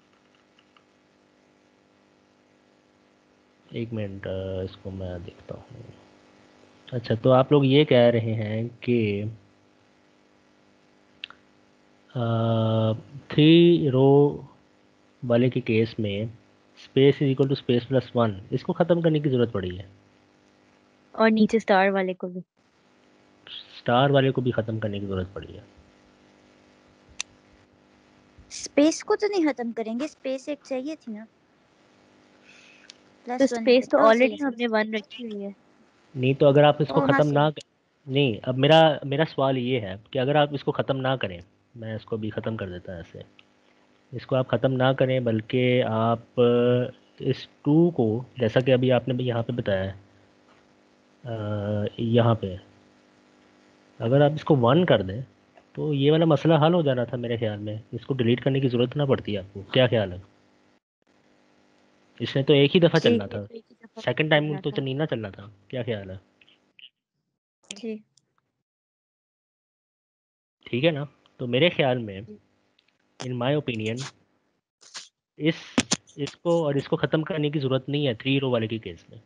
एक मिनट, अ, इसको मैं देखता हूँ। अच्छा, तो आप लोग ये कह रहे हैं कि थ्री रो वाले के केस में space is equal to space plus one, इसको ख़त्म करने की ज़रूरत पड़ी है। और नीचे स्टार वाले को भी। स्टार वाले को भी ख़त्म करने की ज़रूरत पड़ी है। स्पेस को तो नहीं खत्म करेंगे, स्पेस एक चाहिए थी ना, तो प्लस वन स्पेस तो ओ ऑलरेडी सही हमने वन रखी हुई है। नहीं, तो अगर आप इसको ओ हाँ ख़त्म सही। ना नहीं, अब मेरा मेरा सवाल ये है कि अगर आप इसको ख़त्म ना करें, मैं इसको भी ख़त्म कर देता है ऐसे, इसको आप ख़त्म ना करें बल्कि आप अ, इस टू को, जैसा कि अभी आपने भी यहाँ पे बताया, अ, यहाँ पे अगर आप इसको वन कर दें तो ये वाला मसला हल हो जाना था मेरे ख्याल में। इसको डिलीट करने की ज़रूरत ना पड़ती आपको। क्या ख्याल है? इसने तो एक ही दफ़ा जी चलना था, एक ही दफा सेकंड टाइम करना तो था। नहीं ना चलना था। क्या ख्याल है? जी। ठीक है ना? तो मेरे ख्याल में, इन माय ओपिनियन, इस इसको और इसको ख़त्म करने की ज़रूरत नहीं है थ्री रो वाले के केस में।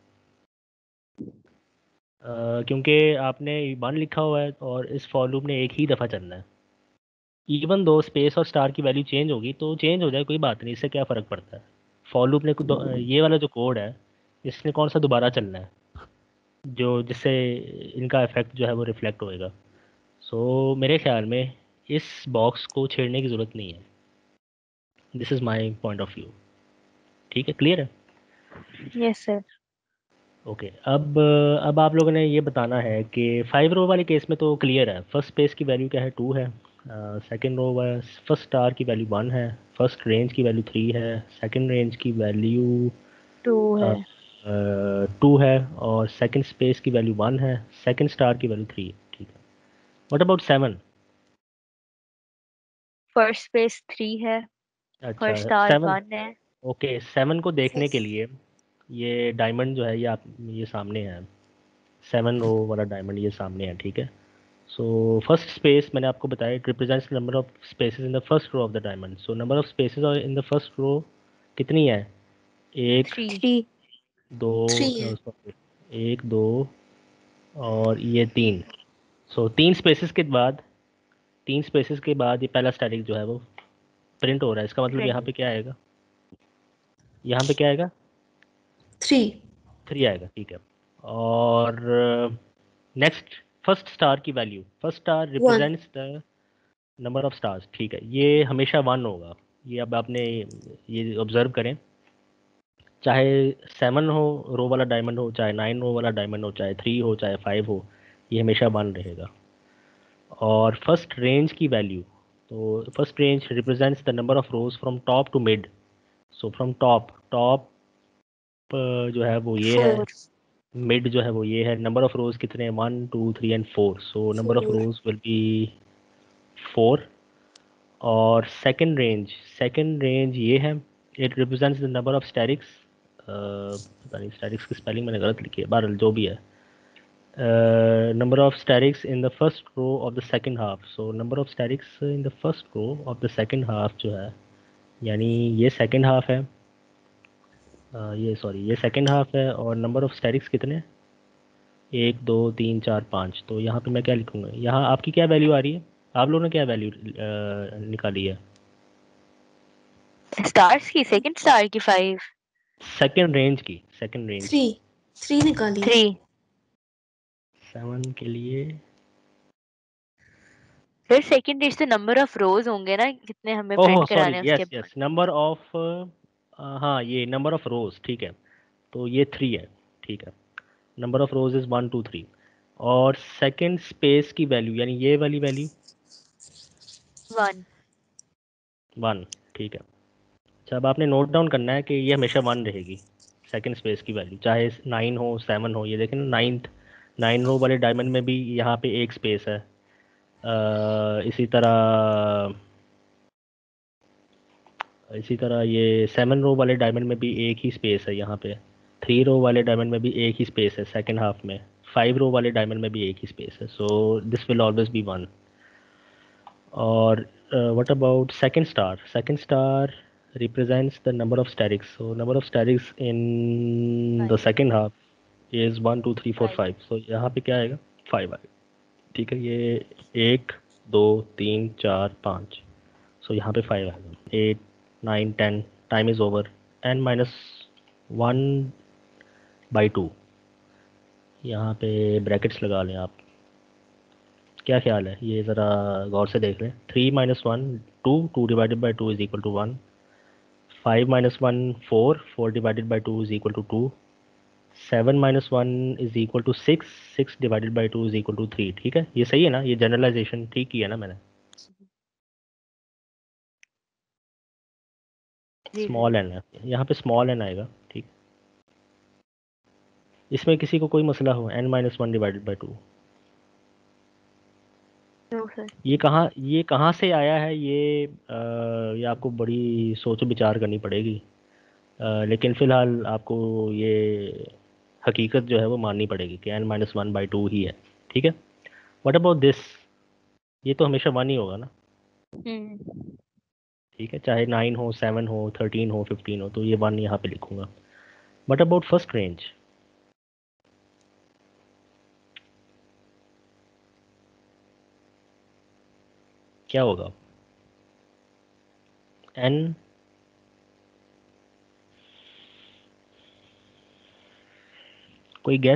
अ, क्योंकि आपने वन लिखा हुआ है और इस फॉर लूप ने एक ही दफ़ा चलना है। इवन दो स्पेस और स्टार की वैल्यू चेंज होगी तो चेंज हो जाए, कोई बात नहीं, इससे क्या फ़र्क पड़ता है। फॉर लूप ने दो- ये वाला जो कोड है, इसने कौन सा दोबारा चलना है जो जिससे इनका इफेक्ट जो है वो रिफ्लेक्ट होएगा। सो मेरे ख्याल में इस बॉक्स को छेड़ने की ज़रूरत नहीं है। This is my point of view. ठीक है, क्लियर है? Yes sir. ओके, अब अब आप लोगों ने ये बताना है कि फाइव रो वाले केस में तो क्लियर है। फर्स्ट स्पेस की वैल्यू क्या है? टू है। सेकंड रो है, फर्स्ट स्टार की वैल्यू वन है। फर्स्ट रेंज की वैल्यू थ्री है। सेकंड रेंज की वैल्यू टू है। टू है। और सेकंड स्पेस की वैल्यू वन है। सेकंड स्टार की वैल्यू थ्री है। ठीक है। What about seven? First space three है। अच्छा, फर्स्ट स्टार सेवन। वन है। ओके, सेवन को देखने के सिक्स। लिए ये डायमंड जो है ये आप ये सामने है। सेवन रो वाला डायमंड ये सामने है। ठीक है। सो फर्स्ट स्पेस मैंने आपको बताया, it represents number of spaces in the first row of the diamond. So number of spaces in the first row कितनी है? एक, थ्री। थ्री। दो, थ्री है। अ, sorry, एक, दो और ये तीन। सो तीन स्पेसेस के बाद तीन स्पेसेस के बाद ये पहला स्टैटिक जो है वो प्रिंट हो रहा है। इसका मतलब यहाँ प्रिंट। पे क्या आएगा? यहाँ पे क्या आएगा? थ्री। थ्री आएगा। ठीक है। और नेक्स्ट, फर्स्ट स्टार की value, first star one. Represents the number of stars. ठीक है, ये हमेशा वन होगा। ये अब आपने ये ऑब्जर्व करें, चाहे सेवन हो रो वाला डायमंड हो, चाहे नाइन रो वाला डायमंड हो, चाहे थ्री हो, चाहे फाइव हो, ये हमेशा वन रहेगा। और फर्स्ट रेंज की वैल्यू, तो first range represents the number of rows from top to mid. So from top, top जो है वो ये है, फोर। मिड जो है वो ये है। नंबर ऑफ रोज कितने हैं? One, two, three and four. So number of four. Rows will be four. और सेकंड रेंज, सेकंड रेंज ये है, it represents the number of statics. पता नहीं स्टैटिक्स की स्पेलिंग मैंने गलत लिखी है, बहरहाल जो भी है। Number of statics in the first row of the second half. So number of statics in the first row of the second half जो है, यानी ये सेकंड हाफ है, uh, ये सॉरी ये सेकंड हाफ है। और नंबर ऑफ स्टैटिक्स कितने हैं? एक, दो, तीन, चार, पाँच। तो यहाँ पे मैं क्या लिखूँगा? यहाँ आपकी क्या वैल्यू आ रही है? आप लोगों ने क्या वैल्यू निकाली है? स्टार्स की, सेकंड स्टार की फाइव। सेकंड रेंज की, सेकंड रेंज थ्री। की। थ्री निकाली है। थ्री। सेवन के लिए फिर सेकंड रेंज से नंबर ऑफ रोज होंगे ना, कितने हमें ओह प्रिंट सॉरी, कराने हैं उसके यस बाद। यस, नंबर ऑफ, हाँ ये नंबर ऑफ रोज। ठीक है, तो ये थ्री है। ठीक है, number of rows is one, two, three. और सेकंड स्पेस की वैल्यू, यानी ये वाली वैल्यू वन। वन। ठीक है। अच्छा, अब आपने नोट डाउन करना है कि ये हमेशा वन रहेगी सेकंड स्पेस की वैल्यू, चाहे नाइन हो, सेवन हो। ये देखें ना, नाइन्थ नाइन रो वाले डायमंड में भी यहाँ पे एक स्पेस है। आ, इसी तरह इसी तरह ये सेवन रो वाले डायमंड में भी एक ही स्पेस है यहाँ पे। थ्री रो वाले डायमंड में भी एक ही स्पेस है सेकंड हाफ में। फाइव रो वाले डायमंड में भी एक ही स्पेस है। So this will always be one. और what about second star? Second star represents the number of statics. So number of statics in the second half is one two three four five. So यहाँ पे क्या आएगा? फाइव आएगा। ठीक है, ये एक दो तीन चार पाँच। सो यहाँ पे फाइव आएगा। Eight nine ten, time is over. N minus one by two, यहाँ पे ब्रैकेट्स लगा लें आप। क्या ख्याल है, ये ज़रा गौर से देख लें। Three minus one two, two divided by two is equal to one. Five minus one four, four divided by two is equal to two. Seven minus one is equal to six, six divided by two is equal to three. ठीक है, ये सही है ना? ये जनरलाइजेशन ठीक किया ना मैंने? स्मॉल एन है यहाँ पे, स्मॉल एन आएगा। ठीक, इसमें किसी को कोई मसला हो? N minus one divided by two, ये कहाँ ये कहाँ से आया है? ये आ, ये आपको बड़ी सोच विचार करनी पड़ेगी। आ, लेकिन फ़िलहाल आपको ये हकीकत जो है वो माननी पड़ेगी कि n minus one by two ही है। ठीक है, व्हाट अबाउट दिस? ये तो हमेशा वन ही होगा ना? ठीक है, चाहे नाइन हो, सेवन हो, थर्टीन हो, फिफ्टीन हो, तो ये वन यहाँ पे लिखूंगा। What about first range? क्या होगा? एन कोई guess?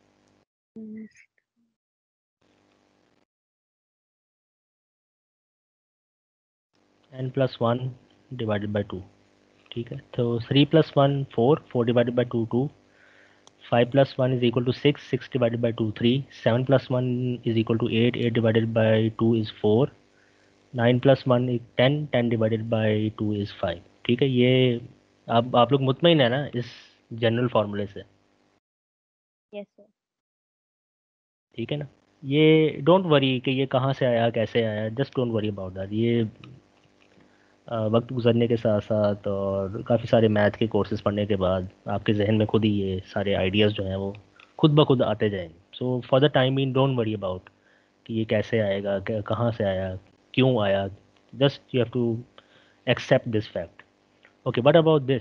N plus one divided by two. ठीक है, तो three plus one four, four divided by two two. Five plus one is equal to six, six divided by two three. Seven plus one is equal to eight, eight divided by two is four. Nine plus one is ten, ten divided by two is five. ठीक है, ये आप आप लोग मुतमईन है ना इस जनरल फार्मूले से? Yes sir. ठीक है ना? ये डोंट वरी कि ये कहाँ से आया, कैसे आया, just don't worry about that. ये आ, वक्त गुजरने के साथ साथ और काफ़ी सारे मैथ के कोर्सेज पढ़ने के बाद आपके जहन में खुद ही ये सारे आइडियाज़ जो हैं वो खुद ब खुद आते जाएंगे। So for the time being don't worry about कि ये कैसे आएगा, क्या- कहाँ से आया, क्यों आया। Just you have to accept this fact. Okay, what about this?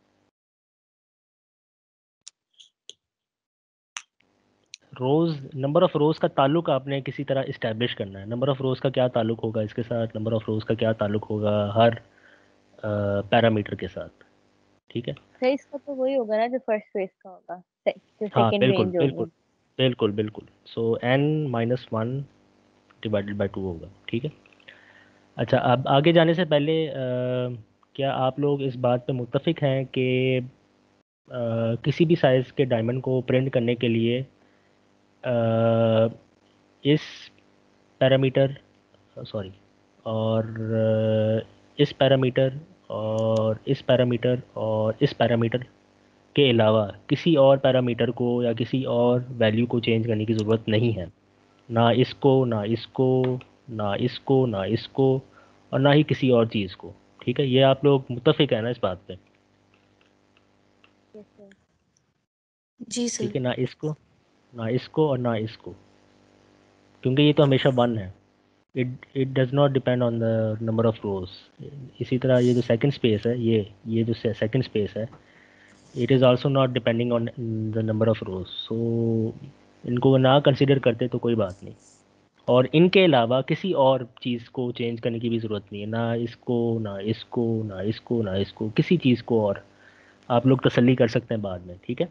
Rows, number of rows का ताल्लुक आपने किसी तरह इस्टेब्लिश करना है। नंबर ऑफ़ रोज़ का क्या ताल्लुक होगा इसके साथ? नंबर ऑफ़ रोज़ का क्या ताल्लुक होगा हर पैरामीटर के साथ? ठीक है, सर इसका तो वही होगा ना जो फर्स्ट फेज का होगा, से- जो हाँ सेकंड बिल्कुल रेंज बिल्कुल होगी। बिल्कुल बिल्कुल। So n minus one divided by two होगा। ठीक है, अच्छा, अब आगे जाने से पहले अ, क्या आप लोग इस बात पे मुत्तफिक हैं कि अ, किसी भी साइज़ के डायमंड को प्रिंट करने के लिए अ, इस पैरामीटर, सॉरी, और अ, इस पैरामीटर और इस पैरामीटर और इस पैरामीटर के अलावा किसी और पैरामीटर को या किसी और वैल्यू को चेंज करने की ज़रूरत नहीं है? ना इसको, ना इसको, ना इसको, ना इसको, और ना ही किसी और चीज़ को। ठीक है, ये आप लोग मुत्तफिक है ना इस बात पे? Yes sir. जी सर। ठीक है, ना इसको, ना इसको और ना इसको, क्योंकि ये तो हमेशा वन है। It it does not depend on the number of rows. इसी तरह ये जो सेकंड स्पेस है, ये ये जो सेकंड स्पेस है, it is also not depending on the number of rows. So इनको ना कंसिडर करते तो कोई बात नहीं। और इनके अलावा किसी और चीज़ को चेंज करने की भी ज़रूरत नहीं है, ना इसको, ना इसको, ना इसको, ना इसको, किसी चीज़ को और आप लोग तसल्ली कर सकते हैं बाद में। ठीक है,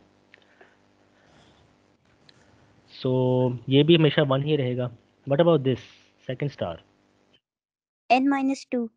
सो ये भी हमेशा वन ही रहेगा। What about this second star? n minus two.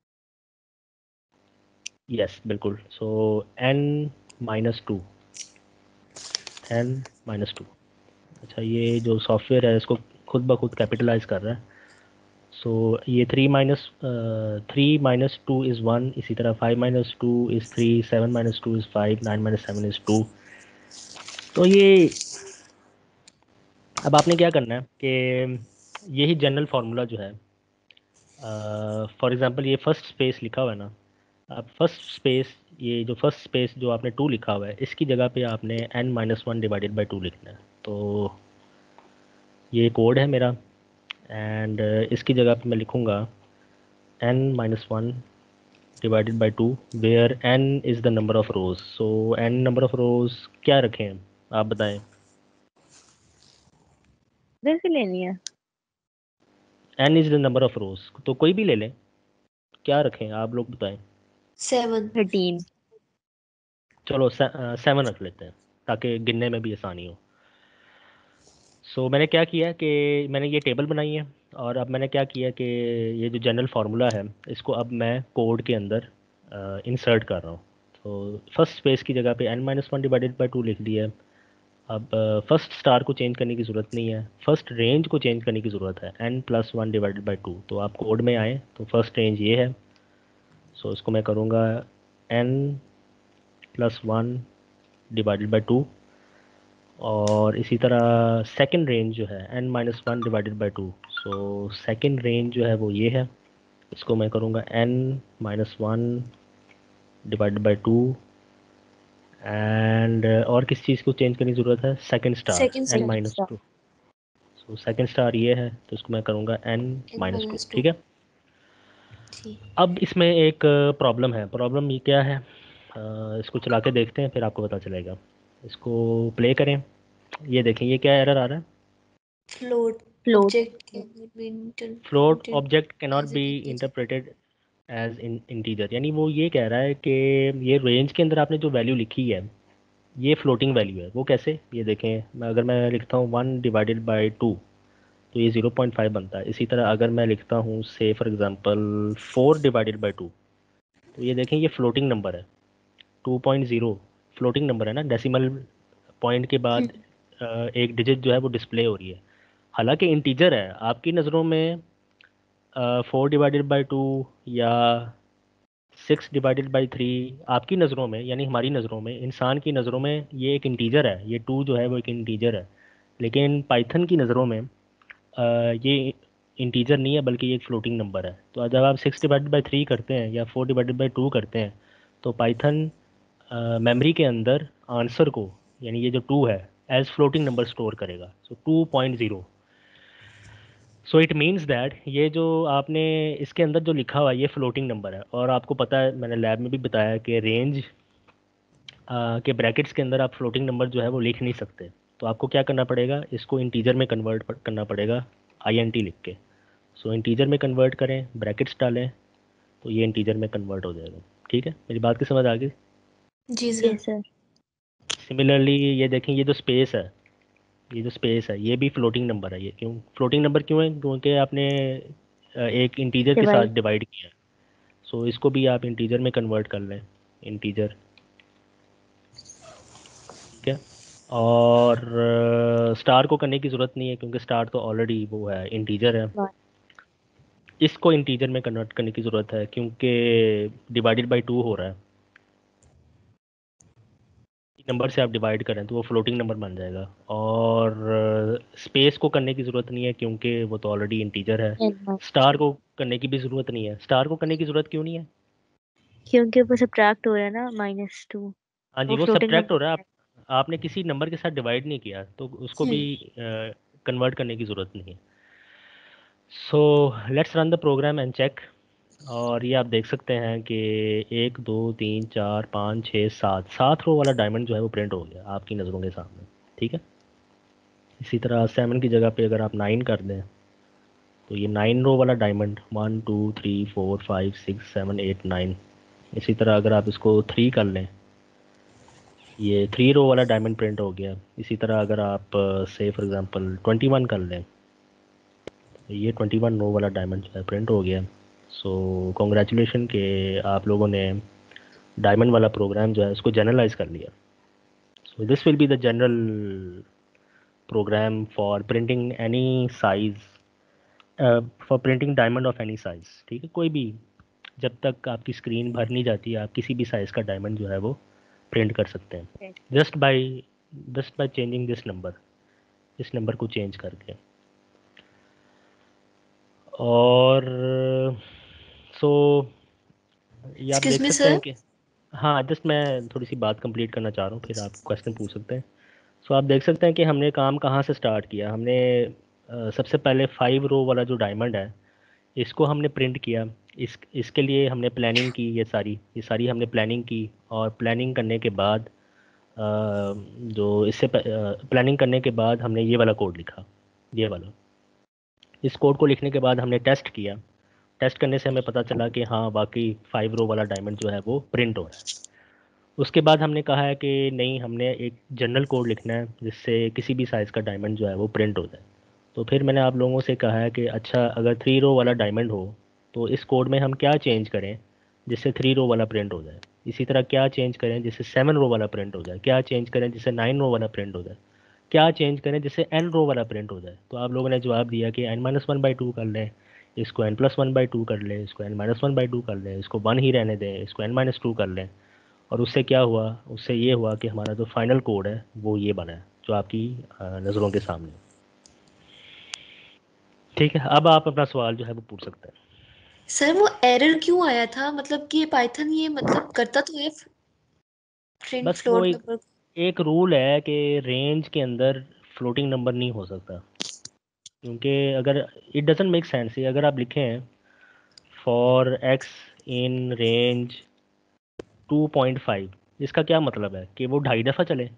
Yes बिल्कुल। So n minus two, n minus two. अच्छा, ये जो सॉफ्टवेयर है इसको खुद ब खुद कैपिटलाइज कर रहा है। सो so, ये three minus three minus two is one. इसी तरह five minus two is three, seven minus two is five, nine minus seven is two. तो ये अब आपने क्या करना है कि यही जनरल फार्मूला जो है, फॉर एग्जांपल ये फर्स्ट स्पेस लिखा हुआ है ना, आप फर्स्ट स्पेस, ये जो फर्स्ट स्पेस जो आपने टू लिखा हुआ है, इसकी जगह पे आपने n minus one divided by two लिखना है। तो ये कोड है मेरा, एंड इसकी जगह पे मैं लिखूँगा n minus one divided by two, where n is the number of rows. So n number of rows क्या रखें आप बताएं। इधर से लेनी है। N is the number of rows, तो कोई भी ले लें, क्या रखें आप लोग बताएं। सेवन। थर्टीन। चलो सेवन रख लेते हैं ताकि गिनने में भी आसानी हो। सो so, मैंने क्या किया कि मैंने ये टेबल बनाई है, और अब मैंने क्या किया कि ये जो जनरल फार्मूला है इसको अब मैं कोड के अंदर इंसर्ट कर रहा हूँ। तो फर्स्ट स्पेस की जगह पे n minus one divided by two लिख दिया है। अब फर्स्ट स्टार को चेंज करने की ज़रूरत नहीं है, फर्स्ट रेंज को चेंज करने की ज़रूरत है, n plus one divided by two. तो आप कोड में आए तो फर्स्ट रेंज ये है, सो so, इसको मैं करूँगा n plus one divided by two. और इसी तरह सेकंड रेंज जो है n minus one divided by two. So second range जो है वो ये है, इसको मैं करूँगा n minus one divided by two. And और किस चीज़ को चेंज करने की ज़रूरत है, second star second n star. Minus two. So second star ये है, तो इसको मैं करूँगा n n minus to. Minus two. ठीक है। ठीक। अब इसमें एक प्रॉब्लम है। प्रॉब्लम ये क्या है, अ, इसको चला के देखते हैं फिर आपको पता चलेगा। इसको प्ले करें। ये देखें ये क्या एरर आ रहा है, float float. Object can be float interpreted object can not as be an integer. Interpreted as in integer. यानी वो ये कह रहा है कि ये रेंज के अंदर आपने जो वैल्यू लिखी है ये फ्लोटिंग वैल्यू है। वो कैसे, ये देखें, मैं अगर मैं लिखता हूँ वन डिवाइडेड बाई टू तो ये ज़ीरो पॉइंट फाइव बनता है। इसी तरह अगर मैं लिखता हूँ say for example four divided by two तो ये देखें ये फ्लोटिंग नंबर है, two point zero floating number है ना, डेसिमल पॉइंट के बाद अ, एक डिजिट जो है वो डिस्प्ले हो रही है, हालांकि इंटीजर है। आपकी नज़रों में फोर डिवाइडेड बाई टू या सिक्स डिवाइडेड बाई थ्री आपकी नज़रों में, यानी हमारी नज़रों में, इंसान की नज़रों में ये एक इंटीजर है, ये टू जो है वो एक इंटीजर है। लेकिन पाइथन की नज़रों में अ, ये इंटीजर नहीं है बल्कि ये एक फ्लोटिंग नंबर है। तो जब आप सिक्स डिवाइडेड बाई थ्री करते हैं या फोर डिवाइडेड बाई टू करते हैं तो पाइथन मेमोरी के अंदर आंसर को, यानी ये जो टू है, एज फ्लोटिंग नंबर स्टोर करेगा। So two point zero. So it means that ये जो आपने इसके अंदर जो लिखा हुआ है ये फ्लोटिंग नंबर है। और आपको पता है, मैंने लैब में भी बताया कि रेंज के ब्रैकेट्स के अंदर आप फ्लोटिंग नंबर जो है वो लिख नहीं सकते। तो आपको क्या करना पड़ेगा, इसको इंटीजर में कन्वर्ट करना पड़ेगा आई एन टी लिख के। सो इंटीजर में कन्वर्ट करें, ब्रैकेट्स डालें, तो ये इंटीजर में कन्वर्ट हो जाएगा। ठीक है, मेरी बात की समझ आ गई। जी सर। Yes sir. सिमिलरली ये देखें, ये जो स्पेस है, ये जो स्पेस है ये भी फ्लोटिंग नंबर है। ये क्यों फ्लोटिंग नंबर क्यों है, क्योंकि आपने अ, एक इंटीजर के साथ डिवाइड। डिवाइड किया है। सो इसको भी आप इंटीजर में कन्वर्ट कर लें, इंटीजर। ठीक है। और स्टार को करने की ज़रूरत नहीं है क्योंकि स्टार तो ऑलरेडी वो है, इंटीजर है। इसको इंटीजर में कन्वर्ट करने की ज़रूरत है क्योंकि डिवाइडेड बाई टू हो रहा है, नंबर से आप डिवाइड करें तो वो फ्लोटिंग नंबर बन जाएगा। और स्पेस को करने की ज़रूरत नहीं है क्योंकि वो तो ऑलरेडी इंटीजर है। स्टार को करने की भी ज़रूरत नहीं है। स्टार को करने की ज़रूरत क्यों नहीं है, क्योंकि वो सब्ट्रैक्ट हो रहा है ना, माइनस टू। हाँ जी वो वो फ्लोटिंग सब्ट्रैक्ट हो नंबर रहा है। है। आप, आपने किसी नंबर के साथ डिवाइड नहीं किया तो उसको भी कन्वर्ट करने की ज़रूरत नहीं है। So let's run the program and check. और ये आप देख सकते हैं कि एक दो तीन चार पाँच छः सात सात रो वाला डायमंड जो है वो प्रिंट हो गया आपकी नज़रों के सामने। ठीक है। इसी तरह सेवन की जगह पे अगर आप नाइन कर दें तो ये नाइन रो वाला diamond, one two three four five six seven eight nine. इसी तरह अगर आप इसको थ्री कर लें, ये थ्री रो वाला डायमंड प्रिंट हो गया। इसी तरह अगर आप से फॉर एग्जांपल ट्वेंटी वन कर लें तो ये ट्वेंटी वन रो वाला डायमंड जो है प्रिंट हो गया। सो कॉन्ग्रेचुलेशन के आप लोगों ने डायमंड वाला प्रोग्राम जो है उसको जनरलाइज कर लिया। So this will be the general program for printing any size, for printing diamond of any size. ठीक है, कोई भी, जब तक आपकी स्क्रीन भर नहीं जाती आप किसी भी साइज़ का डायमंड जो है वो प्रिंट कर सकते हैं, just by just by changing this number. इस नंबर को चेंज करके। और सो ये आप एक्सक्यूज देख मी सकते हैं सर। कि हाँ, जस्ट मैं थोड़ी सी बात कंप्लीट करना चाह रहा हूँ, फिर आप क्वेश्चन पूछ सकते हैं। सो आप देख सकते हैं कि हमने काम कहाँ से स्टार्ट किया। हमने अ, सबसे पहले फाइव रो वाला जो डायमंड है इसको हमने प्रिंट किया। इस इसके लिए हमने प्लानिंग की, ये सारी ये सारी हमने प्लानिंग की। और प्लानिंग करने के बाद अ, जो इससे प्लानिंग करने के बाद हमने ये वाला कोड लिखा, ये वाला। इस कोड को लिखने के बाद हमने टेस्ट किया। टेस्ट करने से हमें पता चला कि हाँ वाकई फाइव रो वाला डायमंड जो है वो प्रिंट हो रहा है। उसके बाद हमने कहा है कि नहीं, हमने एक जनरल कोड लिखना है जिससे किसी भी साइज़ का डायमंड जो है वो प्रिंट हो जाए। तो फिर मैंने आप लोगों से कहा है कि अच्छा, अगर थ्री रो वाला डायमंड हो तो इस कोड में हम क्या चेंज करें जिससे थ्री रो वाला प्रिंट हो जाए। इसी तरह क्या चेंज करें जिससे सेवन रो वाला प्रिंट हो जाए, क्या चेंज करें जिससे नाइन रो वाला प्रिंट हो जाए, क्या चेंज करें जिससे एन रो वाला प्रिंट हो जाए। तो आप लोगों ने जवाब दिया कि n minus one by two कर लें, इसको n plus one by two कर लें, इसको n minus one by two कर लें, इसको वन ही रहने दें, इसको एन माइनस टू कर लें। और उससे क्या हुआ, उससे ये हुआ कि हमारा जो फाइनल कोड है वो ये बना है जो आपकी नज़रों के सामने। ठीक है, अब आप अपना सवाल जो है वो पूछ सकते हैं। सर वो एरर क्यों आया था, मतलब कि पाइथन ये मतलब करता तो है प्रिंट बस वो फ्लोट एक नंबर। एक रूल है कि रेंज के अंदर फ्लोटिंग नंबर नहीं हो सकता, क्योंकि अगर इट डजेंट मेक सेंस। अगर आप लिखें for x in range two point five, इसका क्या मतलब है कि वो ढाई दफ़ा चले।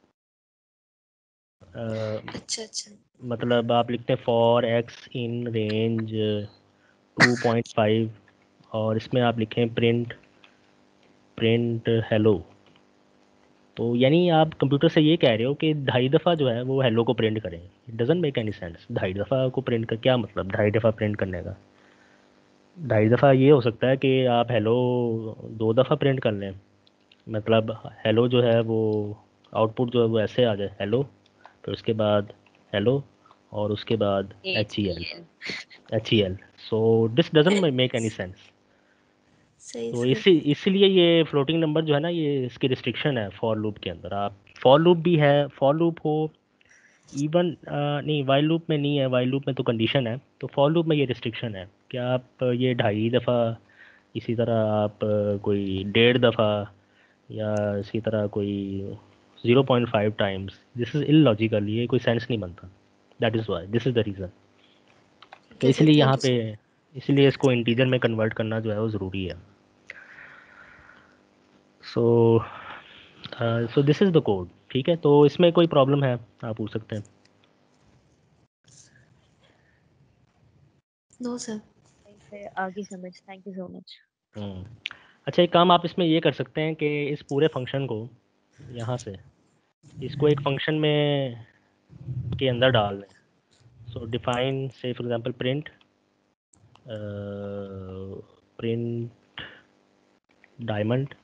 अ, अच्छा अच्छा। मतलब आप लिखते हैं for x in range two point five और इसमें आप लिखें प्रिंट प्रिंट हेलो। तो यानी आप कंप्यूटर से ये कह रहे हो कि ढाई दफ़ा जो है वो हेलो को प्रिंट करें। It doesn't make any sense. ढाई दफ़ा को प्रिंट का क्या मतलब, ढाई दफ़ा प्रिंट करने का। ढाई दफ़ा ये हो सकता है कि आप हेलो दो दफ़ा प्रिंट कर लें। मतलब हेलो जो है वो आउटपुट जो है वो ऐसे आ जाए, हेलो, फिर उसके बाद हेलो, और उसके बाद H E L, H E L. So this doesn't make any sense. सही तो सर। इसी इसीलिए ये फ्लोटिंग नंबर जो है ना, ये इसकी रिस्ट्रिक्शन है फॉर लूप के अंदर। आप फॉर लूप भी है, फॉर लूप हो इवन नहीं, वाइल लूप में नहीं है। वाइल लूप में तो कंडीशन है, तो फॉर लूप में ये रिस्ट्रिक्शन है कि आप ये ढाई दफ़ा, इसी तरह आप अ, कोई डेढ़ दफ़ा, या इसी तरह कोई zero point five times, this is illogical, ये कोई सेंस नहीं बनता। That is why, this is the reason. ठीक तो है सर, इसलिए थैंक यहाँ यू पे, सर। इसलिए इसको इंटीजर में कन्वर्ट करना जो है वो ज़रूरी है। So so this is the code. ठीक है, तो इसमें कोई प्रॉब्लम है आप पूछ सकते हैं। No sir. फिर आगे समझ। Thank you so much. Hmm, अच्छा, एक काम आप इसमें ये कर सकते हैं कि इस पूरे फंक्शन को यहाँ से, इसको एक फंक्शन में के अंदर डाल दें। सो डिफाइन से for example print print diamond,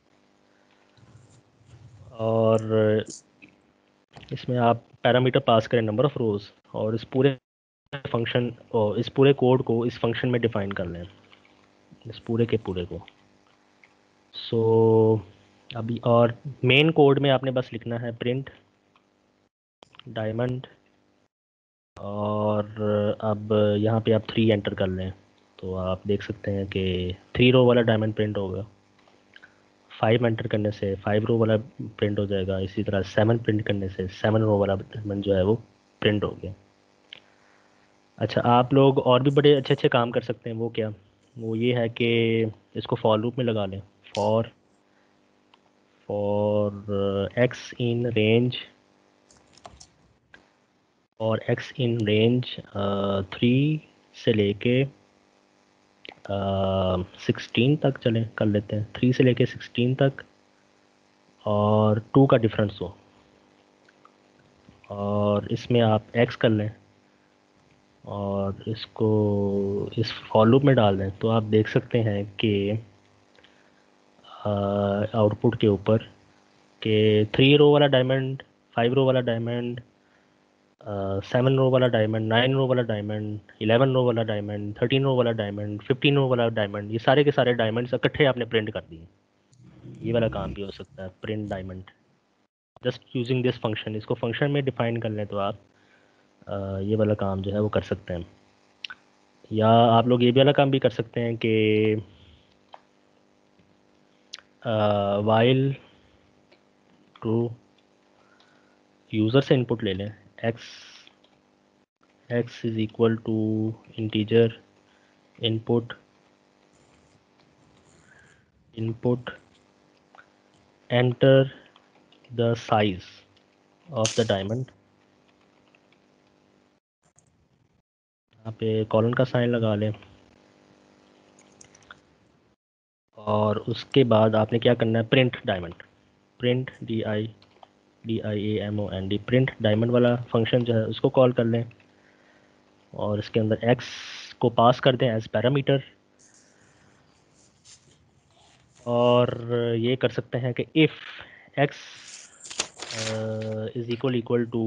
और इसमें आप पैरामीटर पास करें नंबर ऑफ रोज, और इस पूरे फंक्शन और इस पूरे कोड को इस फंक्शन में डिफाइन कर लें, इस पूरे के पूरे को। सो so, अभी और मेन कोड में आपने बस लिखना है प्रिंट डायमंड, और अब यहाँ पे आप थ्री एंटर कर लें तो आप देख सकते हैं कि थ्री रो वाला डायमंड प्रिंट होगा। फाइव एंटर करने से फाइव रो वाला प्रिंट हो जाएगा। इसी तरह सेवन प्रिंट करने से सेवन रो वाला डायमंड जो है वो प्रिंट हो गया। अच्छा, आप लोग और भी बड़े अच्छे अच्छे काम कर सकते हैं। वो क्या, वो ये है कि इसको फॉर लूप में लगा लें। For for x in range, और एक्स इन रेंज थ्री से लेके सिक्सटीन तक चलें, कर लेते हैं थ्री से लेके सिक्सटीन तक, और टू का डिफरेंस हो, और इसमें आप एक्स कर लें और इसको इस फॉर लूप में डाल दें। तो आप देख सकते हैं कि आउटपुट के ऊपर कि थ्री रो वाला डायमंड, फाइव रो वाला डायमंड, सेवन रो वाला डायमंड, नाइन रो वाला डायमंड, इलेवन रो वाला डायमंड, थर्टीन रो वाला डायमंड, फिफ्टीन रो वाला डायमंड, ये सारे के सारे डायमंड्स इकट्ठे आपने प्रिंट कर दिए। ये वाला काम भी हो सकता है, print diamond, just using this function. इसको फंक्शन में डिफाइन कर लें तो आप आ, ये वाला काम जो है वो कर सकते हैं। या आप लोग ये भी वाला काम भी कर सकते हैं कि वाइल ट्रू यूज़र से इनपुट ले लें, x x is equal to integer input input enter the size of the diamond. यहाँ पे कॉलन का साइन लगा लें और उसके बाद आपने क्या करना है, print diamond, print D I D I A M O N D, print diamond वाला फंक्शन जो है उसको कॉल कर लें और इसके अंदर x को पास कर दें एज पैरामीटर। और ये कर सकते हैं कि if x is equal equal to,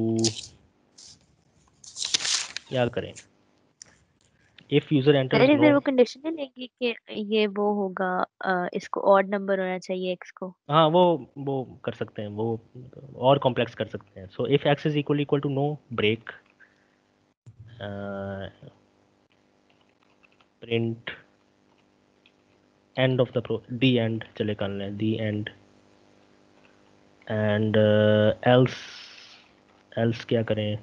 क्या करें, इफ़ यूज़र एंटर्स अरे नो। फिर वो कंडीशन नहीं लेगी कि ये वो होगा, अ, इसको ऑड नंबर होना चाहिए x को। हाँ वो वो कर सकते हैं, वो और कॉम्प्लेक्स कर सकते हैं। So if x is equal equal to no break print end of the pro the end, चले कर लें the end, end else else क्या करें,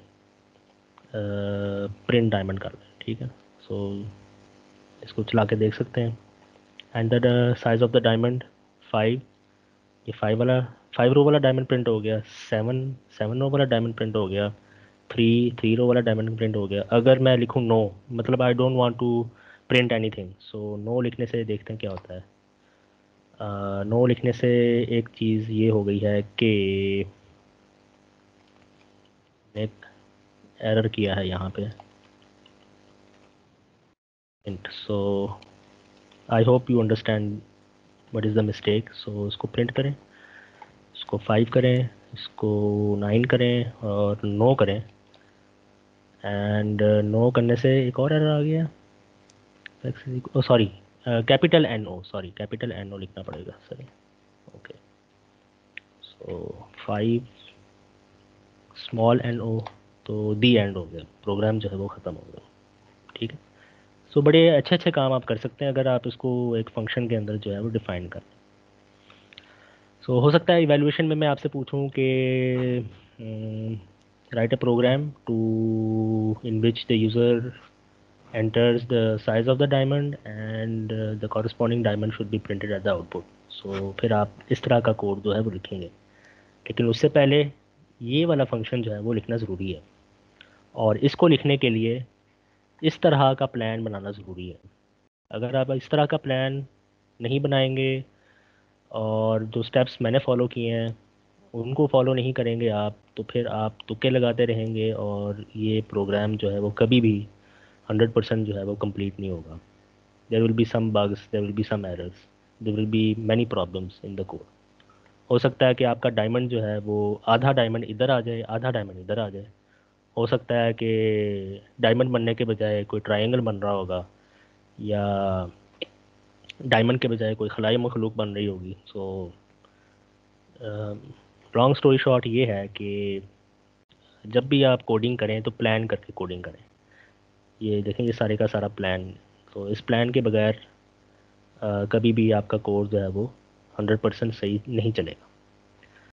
प्रिंट डायमंड कर लें, ठीक है। सो so, इसको चला के देख सकते हैं। And the size of the diamond five, ये फाइव वाला फाइव रो वाला डायमंड प्रिंट हो गया, सेवन सेवन रो वाला डायमंड प्रिंट हो गया, थ्री थ्री रो वाला डायमंड प्रिंट हो गया। अगर मैं लिखूँ नो, मतलब I don't want to print anything, so no लिखने से देखते हैं क्या होता है। नो uh, लिखने से एक चीज़ ये हो गई है कि एक एरर किया है यहाँ पे, so I hope you understand what is the mistake. So इसको प्रिंट करें, इसको फाइव करें, इसको नाइन करें और नो करें। एंड नो करने से एक और एरर आ गया, sorry capital N O, sorry capital N O लिखना पड़ेगा, sorry. Okay, so five small N O, तो दी एंड हो गया, प्रोग्राम जो है वो ख़त्म हो गया, ठीक है। सो so, बड़े अच्छे अच्छे काम आप कर सकते हैं अगर आप इसको एक फंक्शन के अंदर जो है वो डिफ़ाइन करें। सो so, हो सकता है इवैल्यूएशन में मैं आपसे पूछूं कि write a program to in which the user enters the size of the diamond and uh, the corresponding diamond should be printed at the output. So फिर आप इस तरह का कोड जो है वो लिखेंगे, लेकिन उससे पहले ये वाला फंक्शन जो है वो लिखना ज़रूरी है। और इसको लिखने के लिए इस तरह का प्लान बनाना ज़रूरी है। अगर आप इस तरह का प्लान नहीं बनाएंगे और जो स्टेप्स मैंने फॉलो किए हैं उनको फॉलो नहीं करेंगे आप, तो फिर आप तुक्के लगाते रहेंगे और ये प्रोग्राम जो है वो कभी भी हंड्रेड परसेंट जो है वो कंप्लीट नहीं होगा। There will be some bugs, there will be some errors, there will be many problems in the code. हो सकता है कि आपका डायमंड जो है वो आधा डायमंड इधर आ जाए, आधा डायमंड इधर आ जाए। हो सकता है कि डायमंड बनने के बजाय कोई ट्रायंगल बन रहा होगा, या डायमंड के बजाय कोई खलाई मखलूक बन रही होगी। सो लॉन्ग स्टोरी शॉर्ट ये है कि जब भी आप कोडिंग करें तो प्लान करके कोडिंग करें। ये देखें, ये सारे का सारा प्लान, तो इस प्लान के बगैर कभी भी आपका कोड जो है वो हंड्रेड परसेंट सही नहीं चलेगा।